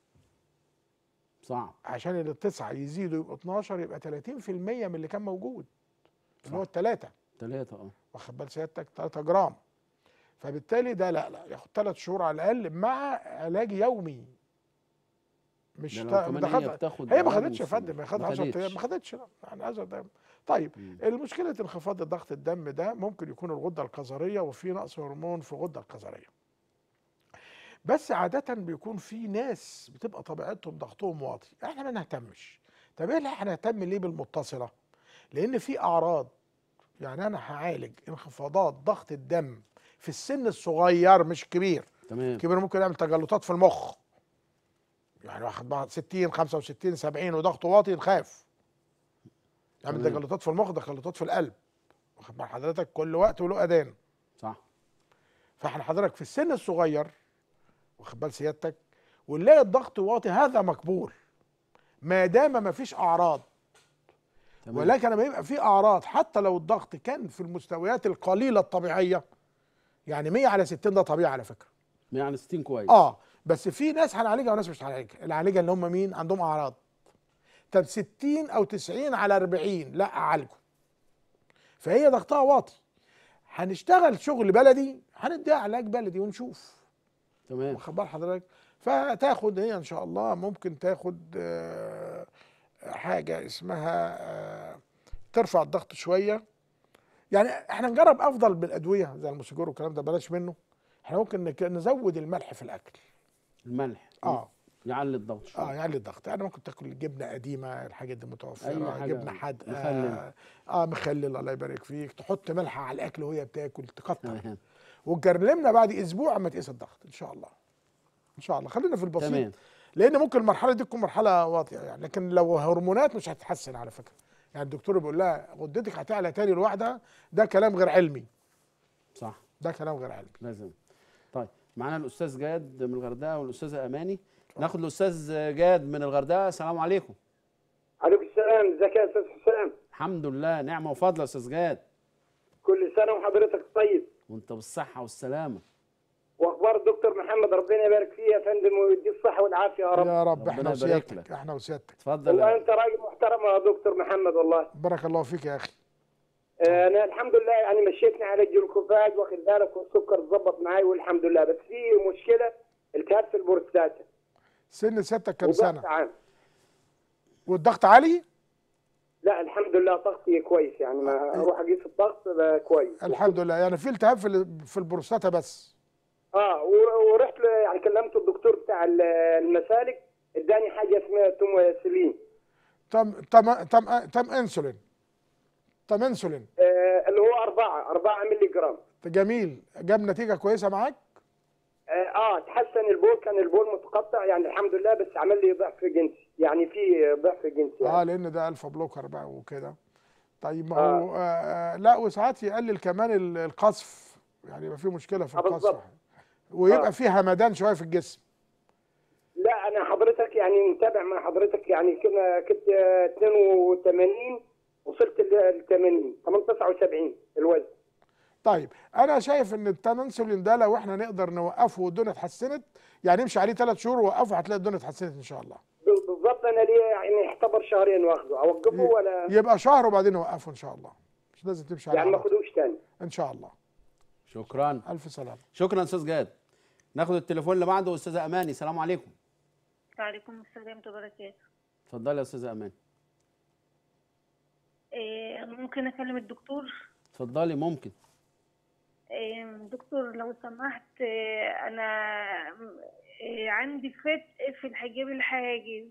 صعب. عشان التسعة يزيدوا يبقوا اتناشر يبقى ثلاثين في المية من اللي كان موجود اللي هو الثلاثة. ثلاثة اه. واخد بال سيادتك؟ ثلاثة جرام. فبالتالي ده لا لا ياخد ثلاث شهور على الاقل مع علاج يومي. مش ده لو تا- كمان ده هي خد- بتاخد هي ما علاج خدتش يا مستمر. فندم، هي خدت ما عشرة خدتش. ايام، ما خدتش لا يعني عشرة ايام. طيب المشكله انخفاض ضغط الدم ده ممكن يكون الغده الكظريه وفي نقص هرمون في الغده الكظريه. بس عاده بيكون في ناس بتبقى طبيعتهم ضغطهم واطي، احنا ما نهتمش. طب ايه اللي احنا نهتم ليه بالمتصله؟ لان في اعراض، يعني انا هعالج انخفاضات ضغط الدم في السن الصغير مش كبير. تمام. كبير ممكن يعمل تجلطات في المخ، يعني واحد بعد ستين خمسة وستين سبعين وضغطه واطي نخاف يعمل تمام. تجلطات في المخ، تجلطات في القلب. واخد بال حضرتك؟ كل وقت وله اذان. صح. فاحنا حضرتك في السن الصغير، واخد بال سيادتك، ونلاقي الضغط واطي، هذا مقبول ما دام ما فيش اعراض. تمام. ولكن لما يبقى في اعراض حتى لو الضغط كان في المستويات القليله الطبيعيه، يعني مية على ستين ده طبيعي على فكره. مية على ستين كويس. اه بس في ناس هنعالجها وناس مش هنعالجها. اللي هنعالجها اللي هم مين؟ عندهم اعراض. طب ستين او تسعين على اربعين لا اعالجه. فهي ضغطها واطي، هنشتغل شغل بلدي، هنديها علاج بلدي ونشوف. تمام. واخد بال حضرتك؟ فتاخد هي ان شاء الله ممكن تاخد آه، حاجه اسمها آه، ترفع الضغط شويه. يعني احنا نجرب افضل بالادويه زي الموسيجور والكلام ده بلاش منه. احنا ممكن نك- نزود الملح في الاكل. الملح اه يعلي الضغط شويه. اه يعلي الضغط. يعني ممكن تاكل جبنه قديمه، الحاجات دي متوفره، أي حاجة جبنه حادقه مخلل. اه مخلل، الله يبارك فيك. تحط ملح على الاكل وهي بتاكل، تكتر. تمام. وتكلمنا بعد اسبوع اما تقيس الضغط ان شاء الله. ان شاء الله خلينا في البسيط. تمام. لان ممكن المرحله دي تكون مرحله واطيه يعني، لكن لو هرمونات مش هتتحسن على فكره. يعني الدكتور بيقول لها غدتك هتعلى تاني لوحدها، ده كلام غير علمي. صح. ده كلام غير علمي. لازم. طيب معانا الاستاذ جاد من الغردقه والاستاذه اماني. ناخد الاستاذ جاد من الغردقه. السلام عليكم. عليكم السلام. ازيك يا استاذ حسام؟ الحمد لله، نعمه وفضل يا استاذ جاد. كل سنه وحضرتك طيب. وانت بالصحه والسلامه. واخبار الدكتور دكتور محمد، ربنا يبارك فيه يا فندم ويديه الصحه والعافيه يا رب. يا رب ربنا احنا يبارك وسيادتك، لك. احنا وسيادتك. اتفضل والله يا- انت راجل محترم يا دكتور محمد والله. بارك الله فيك يا اخي. آه، انا الحمد لله يعني مشيتني على الجلوكوفاج واخد بالك، والسكر اتظبط معايا والحمد لله، بس في مشكله التهاب في البروستاتا سن سيادتك كام وضغط سنه؟ عام. والضغط عالي؟ لا الحمد لله ضغطي كويس، يعني ما اروح اقيس الضغط بقى كويس. الحمد لله. يعني في التهاب في ال- في البروستاتا بس. اه و- ورحت ل- يعني كلمت الدكتور بتاع ال- المسالك، اداني حاجه اسمها توموسيلين. تم تم تم تم انسولين. تم انسولين. آه اللي هو أربعة أربعة مللي جرام. جميل. جاب نتيجه كويسه معاك؟ اه, آه تحسن البول، كان البول متقطع يعني الحمد لله، بس عمل لي ضعف جنسي، يعني في ضعف جنسي يعني. اه لان ده الفا بلوكر بقى وكده. طيب ما هو آه. آه لا، وساعات يقلل كمان ال- القذف، يعني يبقى في مشكله في آه القذف، بالظبط. ويبقى آه. في همدان شويه في الجسم. لا انا حضرتك يعني متابع مع حضرتك، يعني كنا كنت آه، اثنين وثمانين وصلت ل ثمانين تسعة وسبعين الوزن. طيب انا شايف ان التنانسولين ده لو احنا نقدر نوقفه والدنيا اتحسنت، يعني امشي عليه ثلاث شهور ووقفه هتلاقي الدنيا اتحسنت ان شاء الله. بالظبط. انا ليه يعني اعتبر شهرين واخده، اوقفه ولا يبقى شهر وبعدين نوقفه ان شاء الله. مش لازم تمشي عليه يعني ما على طول. اخدوش تاني؟ ان شاء الله. شكرا. الف سلامه. شكرا استاذ جاد. ناخد التليفون اللي بعده، استاذه اماني. السلام عليكم. وعليكم السلام ورحمة الله وبركاته. اتفضلي يا استاذه اماني. إيه ممكن أكلم الدكتور؟ اتفضلي. ممكن. إيه دكتور لو سمحت، إيه أنا إيه عندي فتق في الحجاب الحاجز،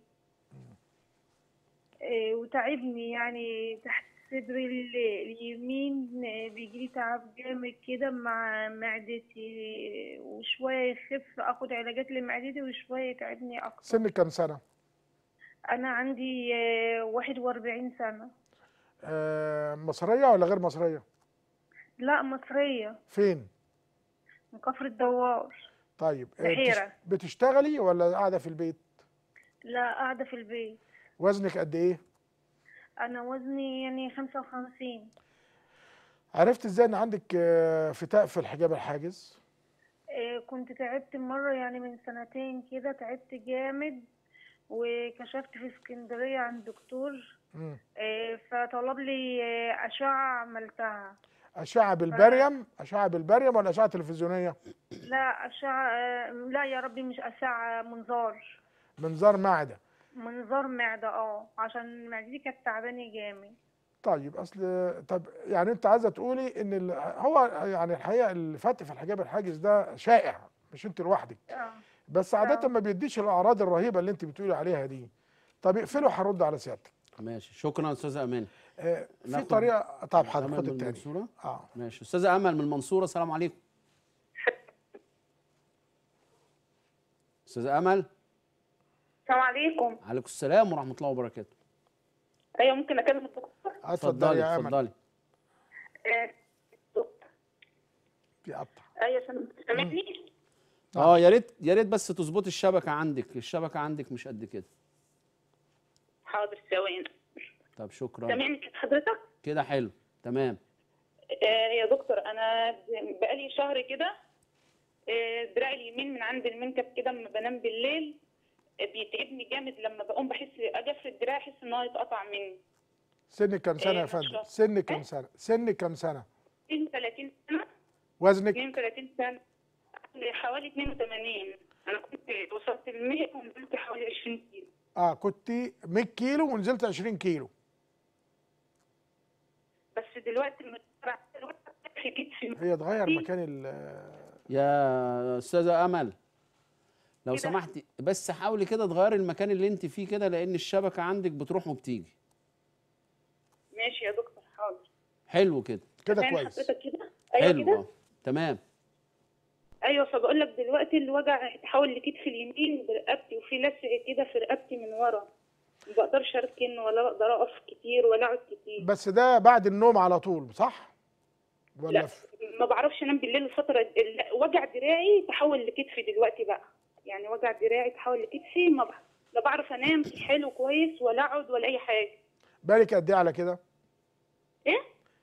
إيه وتعبني يعني تحت صدري ال- اليمين، إيه بيجيلي تعب جامد كده مع معدتي، وشوية يخف أخد علاجات لمعدتي وشوية يتعبني أكتر. سنك كام سنه؟ أنا عندي إيه واحد وأربعين سنة. آه مصريه ولا غير مصريه؟ لا مصرية، فين؟ من كفر الدوار. طيب آه، بحيرة. بتش- بتشتغلي ولا قاعده في البيت؟ لا قاعدة في البيت. وزنك قد ايه؟ أنا وزني يعني خمسة وخمسين. عرفت ازاي ان عندك آه، فتاق في الحجاب الحاجز؟ إيه كنت تعبت مرة يعني من سنتين كده، تعبت جامد وكشفت في اسكندرية عند دكتور، مم. إيه فطلب لي إيه أشعة عملتها. اشعه بالبريم؟ اشعه بالبريم ولا اشعه تلفزيونيه؟ لا أشعة، آه، لا يا ربي مش أشعة، منظار. منظار معده. منظار معدة اه، عشان معدتي كانت تعبانة جامد. طيب اصل طب يعني انت عايزه تقولي ان ال... هو يعني الحقيقه الفتق في الحجاب الحاجز ده شائع، مش انت لوحدك، اه بس عاده آه. ما بيديش الاعراض الرهيبه اللي انت بتقولي عليها دي. طب اقفله، هرد على سيادتك. ماشي. شكرا استاذه اماني. آه في ناخد طريقه. طب حضرتك أمل خد من التاني. المنصورة؟ اه ماشي. استاذه امل من المنصوره. السلام عليكم. استاذه امل. السلام عليكم. عليكم السلام ورحمه الله وبركاته. ايوه ممكن اكلم الدكتور؟ اتفضلي يا امل. اتفضلي. آه، بيقطع. ايوه سامعني؟ اه يا ريت يا ريت بس تظبطي الشبكه عندك، الشبكه عندك مش قد كده. حاضر ثواني. طب شكرا. سامعني كده حضرتك؟ كده حلو. تمام. آه يا دكتور انا بقالي شهر كده، آه، دراعي اليمين من عند المنكب كده لما بنام بالليل آه، بيتعبني جامد، لما بقوم بحس اجي افرد دراعي احس ان هو يتقطع مني. سنك كام سنه إيه يا فندم؟ نشاط. سنك كام سنه؟ سنك كام سنه؟ اثنين وثلاثين سنه. وزنك؟ اثنين وثلاثين سنه. حوالي اثنين وثمانين. انا كنت وصلت ل مية ونزلت حوالي عشرين كيلو. اه كنت مية كيلو ونزلت عشرين كيلو. بس دلوقتي المتابعة دلوقتي في كتفي. هي اتغير مكان ال يا استاذه امل لو كده. سمحتي بس حاولي كده تغيري المكان اللي انت فيه كده، لان الشبكه عندك بتروح وبتيجي. ماشي يا دكتور حاضر. حلو كده. كده فاهم كويس. حضرتك كده؟ ايوه حلو كده؟ اه تمام. ايوه فبقول لك دلوقتي الوجع اتحول لكتفي اليمين برقبتي، وفي لسع كده في رقبتي من ورا، ما بقدرش اركن ولا بقدر اقف كتير ولا اقعد كتير. بس ده بعد النوم على طول صح؟ ولا لا في- ما بعرفش انام بالليل الفتره ال- وجع دراعي تحول لكتفي دلوقتي بقى، يعني وجع دراعي تحول لكتفي، ما بح- لا بعرف انام حلو كويس ولا اقعد ولا اي حاجه. بالك قد ايه على كده؟ ايه؟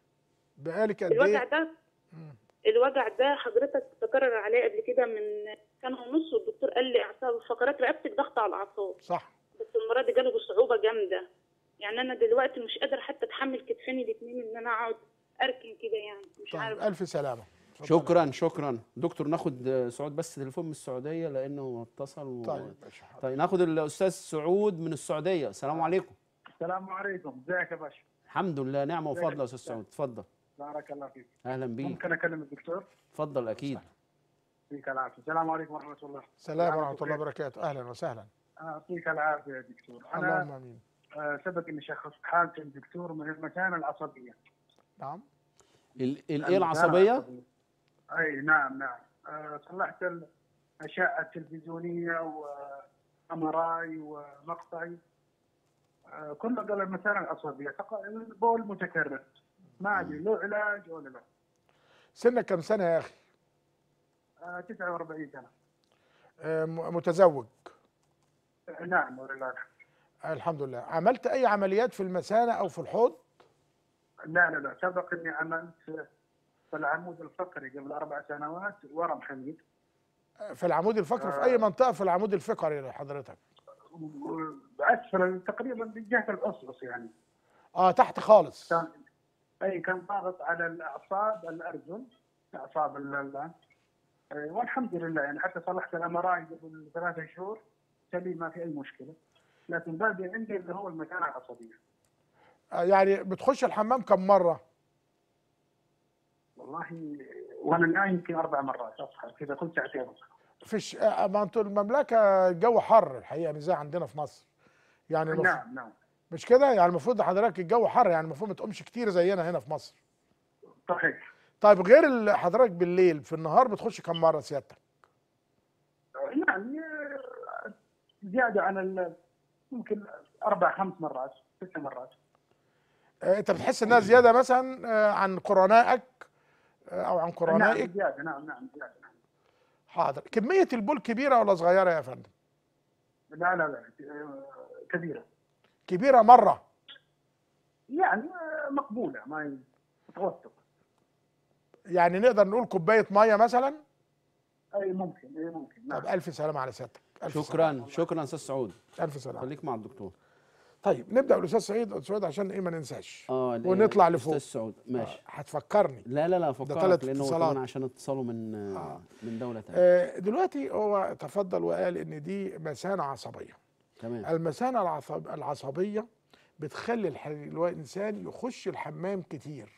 بقالك قد الوجع ايه؟ ده الوجع ده حضرتك تكرر عليا قبل كده من سنه ونص، والدكتور قال لي اعصاب فقرات رقبتك ضغط على الاعصاب. صح. بس المره دي جاله بصعوبه جامده، يعني انا دلوقتي مش قادره حتى اتحمل كتفين الاثنين ان انا اقعد اركن كده، يعني مش طيب عارفه. الف سلامه. شكرا شكرا دكتور. ناخد سعود بس تليفون من السعوديه لانه اتصل و... طيب طيب ناخد الاستاذ سعود من السعوديه. السلام عليكم. السلام عليكم، ازيك يا باشا؟ الحمد لله، نعمه وفضل يا استاذ سعود. اتفضل. بارك الله فيك. اهلا بيك. ممكن اكلم الدكتور؟ اتفضل اكيد. يعطيك العافيه. السلام عليكم ورحمه الله. السلام ورحمه الله وبركاته. اهلا وسهلا. يعطيك العافيه يا دكتور. اللهم انا امين. آه سبق اني شخصت حالتي الدكتور من المثانه العصبيه. نعم. الايه العصبيه؟ اي نعم نعم. آه صلحت الاشعه التلفزيونيه وامراي ومقطعي. آه كله قال المثانه العصبيه، البول متكرر. ما ادري له علاج ولا لا. سنك كم سنه يا اخي؟ آه تسعة وأربعين سنه. آه متزوج؟ آه نعم ولله الحمد. الحمد لله. عملت اي عمليات في المثانه او في الحوض؟ لا لا لا، سبق اني عملت في العمود الفقري قبل اربع سنوات ورم حميد. في العمود الفقري. آه. في اي منطقه في العمود الفقري لحضرتك؟ اسفل تقريبا بجهه الاصبص يعني. اه تحت خالص. كان اي كان ضاغط على الاعصاب الارجل، اعصاب ال والحمد لله يعني حتى صلحت الامراي قبل ثلاثة شهور سليم، ما في اي مشكله. لكن باقي عندي اللي هو المثانه العصبيه. آه يعني بتخش الحمام كم مره؟ والله وانا نايم يمكن اربع مرات اصحى كذا كل ساعتين. فيش آه ما انتوا المملكه الجو حر الحقيقه مش زي عندنا في مصر. يعني المف... نعم نعم. مش كده؟ يعني المفروض حضرتك الجو حر، يعني المفروض ما تقومش كتير زينا هنا في مصر. صحيح. طيب غير حضرتك بالليل في النهار بتخش كم مره سيادتك؟ يعني زياده عن ممكن اربع خمس مرات ست مرات. آه انت بتحس انها زياده مثلا آه عن قرنائك آه او عن قرنائك؟ نعم زياده. نعم نعم زياده. نعم. حاضر. كميه البول كبيره ولا صغيره يا فندم؟ لا لا لا كبيره. كبيره مره؟ يعني مقبوله، ما متوسط. يعني نقدر نقول كوبايه ميه مثلا؟ اي ممكن اي ممكن. نعم. طب الف سلامه على سيادتك. شكرا سلامة. شكرا استاذ سعود. الف سلامه. خليك مع الدكتور. طيب نبدا بالاستاذ سعيد سعود عشان ايه ما ننساش. اه ونطلع لفوق. استاذ سعود ماشي. آه هتفكرني. لا لا لا فكرك لانه اتصالات. كمان عشان اتصاله من آه. من دوله ثانيه. آه دلوقتي هو تفضل وقال ان دي مثانه عصبيه. تمام. المثانه العصب العصبيه بتخلي الانسان يخش الحمام كتير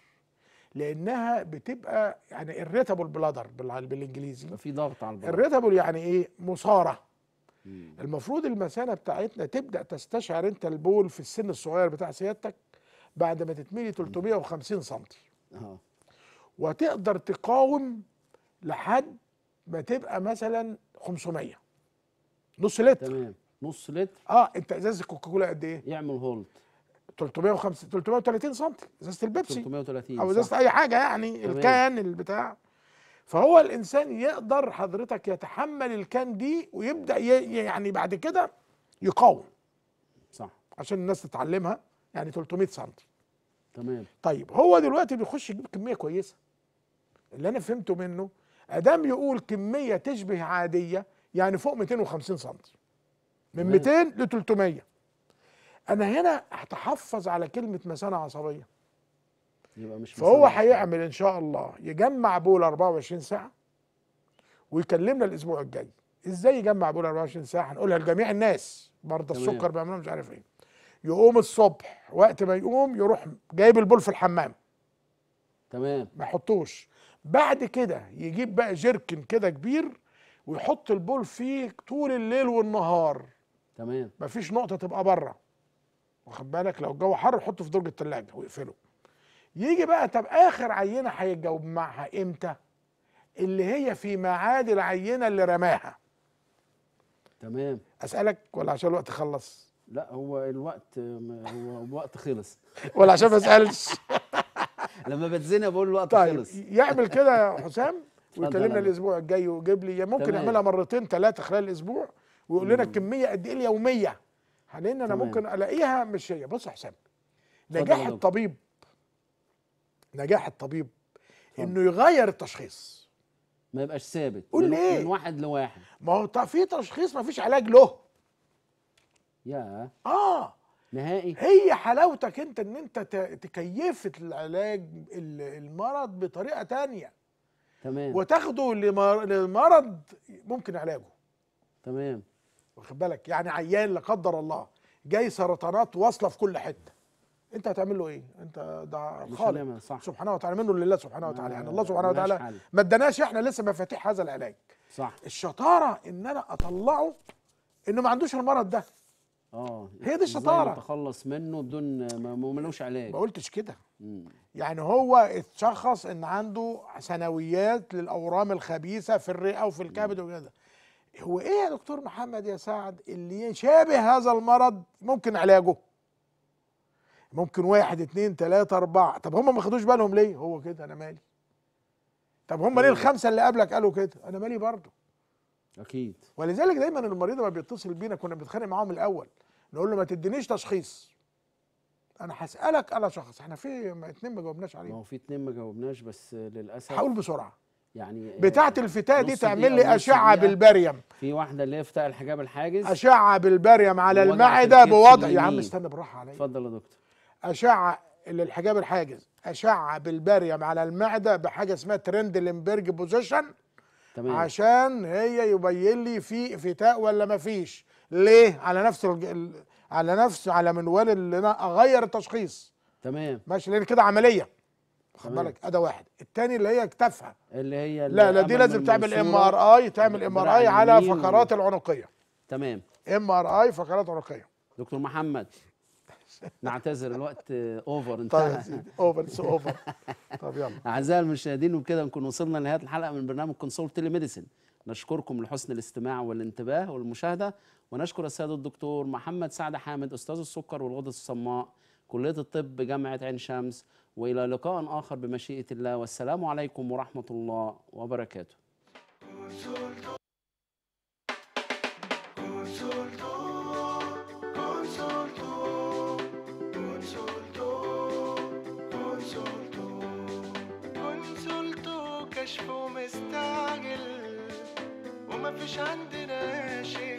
لانها بتبقى يعني الريتابل بلادر بالانجليزي. في ضغط على البلد. الريتابل يعني ايه؟ مثاره. المفروض المثانه بتاعتنا تبدا تستشعر انت البول في السن الصغير بتاع سيادتك بعد ما تتملي ثلاثمائة وخمسين سم. اه وتقدر تقاوم لحد ما تبقى مثلا خمسمائة، نص لتر. تمام. نص لتر. اه انت ازازه كوكاكولا قد ايه؟ يعمل هولد ثلاثمائة وخمسين ثلاثمائة وثلاثين سم، ازازه البيبسي ثلاثمائة وثلاثين او ازازه اي حاجه يعني. تمام. الكان البتاع. فهو الانسان يقدر حضرتك يتحمل الكان دي ويبدا يعني بعد كده يقاوم. صح. عشان الناس تتعلمها يعني ثلاثمائة سم. تمام. طيب هو دلوقتي بيخش يجيب كميه كويسه. اللي انا فهمته منه ادام يقول كميه تشبه عاديه يعني فوق مئتين وخمسين سم. من مئتين ل ثلاثمائة. انا هنا هتحفظ على كلمه مثانه عصبيه. يبقى مش فهو هيعمل ان شاء الله يجمع بول أربعة وعشرين ساعه ويكلمنا الاسبوع الجاي. ازاي يجمع بول أربعة وعشرين ساعه؟ هنقولها لجميع الناس. مرضى السكر بيعملوا مش عارف ايه. يقوم الصبح وقت ما يقوم يروح جايب البول في الحمام. تمام. ما يحطوش. بعد كده يجيب بقى جيركن كده كبير ويحط البول فيه طول الليل والنهار. تمام. مفيش نقطه تبقى بره. واخد بالك؟ لو الجو حر حطه في درج الثلاجه ويقفله. يجي بقى طب اخر عينه هيتجاوب معها امتى؟ اللي هي في ميعاد العينه اللي رماها. تمام. اسالك ولا عشان الوقت خلص؟ لا هو الوقت هو الوقت خلص. ولا عشان ما اسالش؟ لما بتزنق بقول الوقت طيب خلص. يعمل كده يا حسام ويكلمنا الاسبوع الجاي ويجيب لي، ممكن يعملها مرتين ثلاثه خلال الاسبوع ويقول لنا الكميه قد ايه اليوميه. لان انا ممكن الاقيها مش هي. بص يا حسام، نجاح الطبيب نجاح الطبيب انه يغير التشخيص. ما يبقاش ثابت. قول من ليه؟ من واحد لواحد. ما هو في تشخيص ما فيش علاج له. يا اه نهائي. هي حلاوتك انت ان انت تكيفت العلاج المرض بطريقه تانية. تمام. وتاخده لمرض ممكن علاجه. تمام. واخد بالك؟ يعني عيان لا قدر الله جاي سرطانات واصله في كل حته، انت هتعمل له ايه؟ انت ده خالق سبحانه وتعالى، منه لله سبحانه وتعالى. يعني الله سبحانه وتعالى ما اداناش احنا لسه مفاتيح هذا العلاج. صح. الشطاره ان انا اطلعه انه ما عندوش المرض ده. اه هي دي الشطاره. تخلص منه بدون ما ملوش علاج. ما قلتش كده. يعني هو اتشخص ان عنده ثانويات للاورام الخبيثه في الرئه وفي الكبد وكده. هو ايه يا دكتور محمد يا سعد اللي يشابه هذا المرض ممكن علاجه؟ ممكن واحد اتنين تلاته اربعه. طب هم ما خدوش بالهم ليه؟ هو كده انا مالي. طب هم ليه الخمسه اللي قبلك قالوا كده؟ انا مالي برضه. اكيد. ولذلك دايما المريض لما بيتصل بينا كنا بنتخانق معاهم الاول، نقول له ما تدينيش تشخيص، انا هسالك انا شخص. احنا في اتنين ما جاوبناش عليهم. ما هو في اتنين ما جاوبناش بس للاسف. هقول بسرعه. يعني بتاعه الفتاة دي تعمل لي اشعه بالبريم. في واحده اللي هي فتاة الحجاب الحاجز. اشعه بالبريم على المعده بوضع. يا عم استنى بالراحه عليا. اتفضل يا دكتور. اشعه اللي الحجاب الحاجز، اشعه بالبريم على المعده بحاجه اسمها ترندلنبرج بوزيشن. تمام. عشان هي يبين لي في فتاء ولا ما فيش. ليه؟ على نفس الج... على نفس على منوال اللي انا اغير التشخيص. تمام. ماشي، لان كده عمليه. واخد بالك؟ اداه واحد. الثاني اللي هي اكتافها. اللي هي اللي لا لا دي لازم تعمل ام ار اي، تعمل ام ار اي على فقرات العنقيه. تمام. ام ار اي فقرات عنقيه. دكتور محمد نعتذر الوقت اوفر انتهى. طيب اوفر سو اوفر. طب يلا اعزائي المشاهدين، وبكده نكون وصلنا لنهايه الحلقه من برنامج كونسولت تيلي ميديسن. نشكركم لحسن الاستماع والانتباه والمشاهده، ونشكر السيد الدكتور محمد سعد حامد استاذ السكر والغدد الصماء كليه الطب جامعه عين شمس. والى لقاء اخر بمشيئه الله، والسلام عليكم ورحمه الله وبركاته. كشف ومستعجل ومفيش عندنا شيء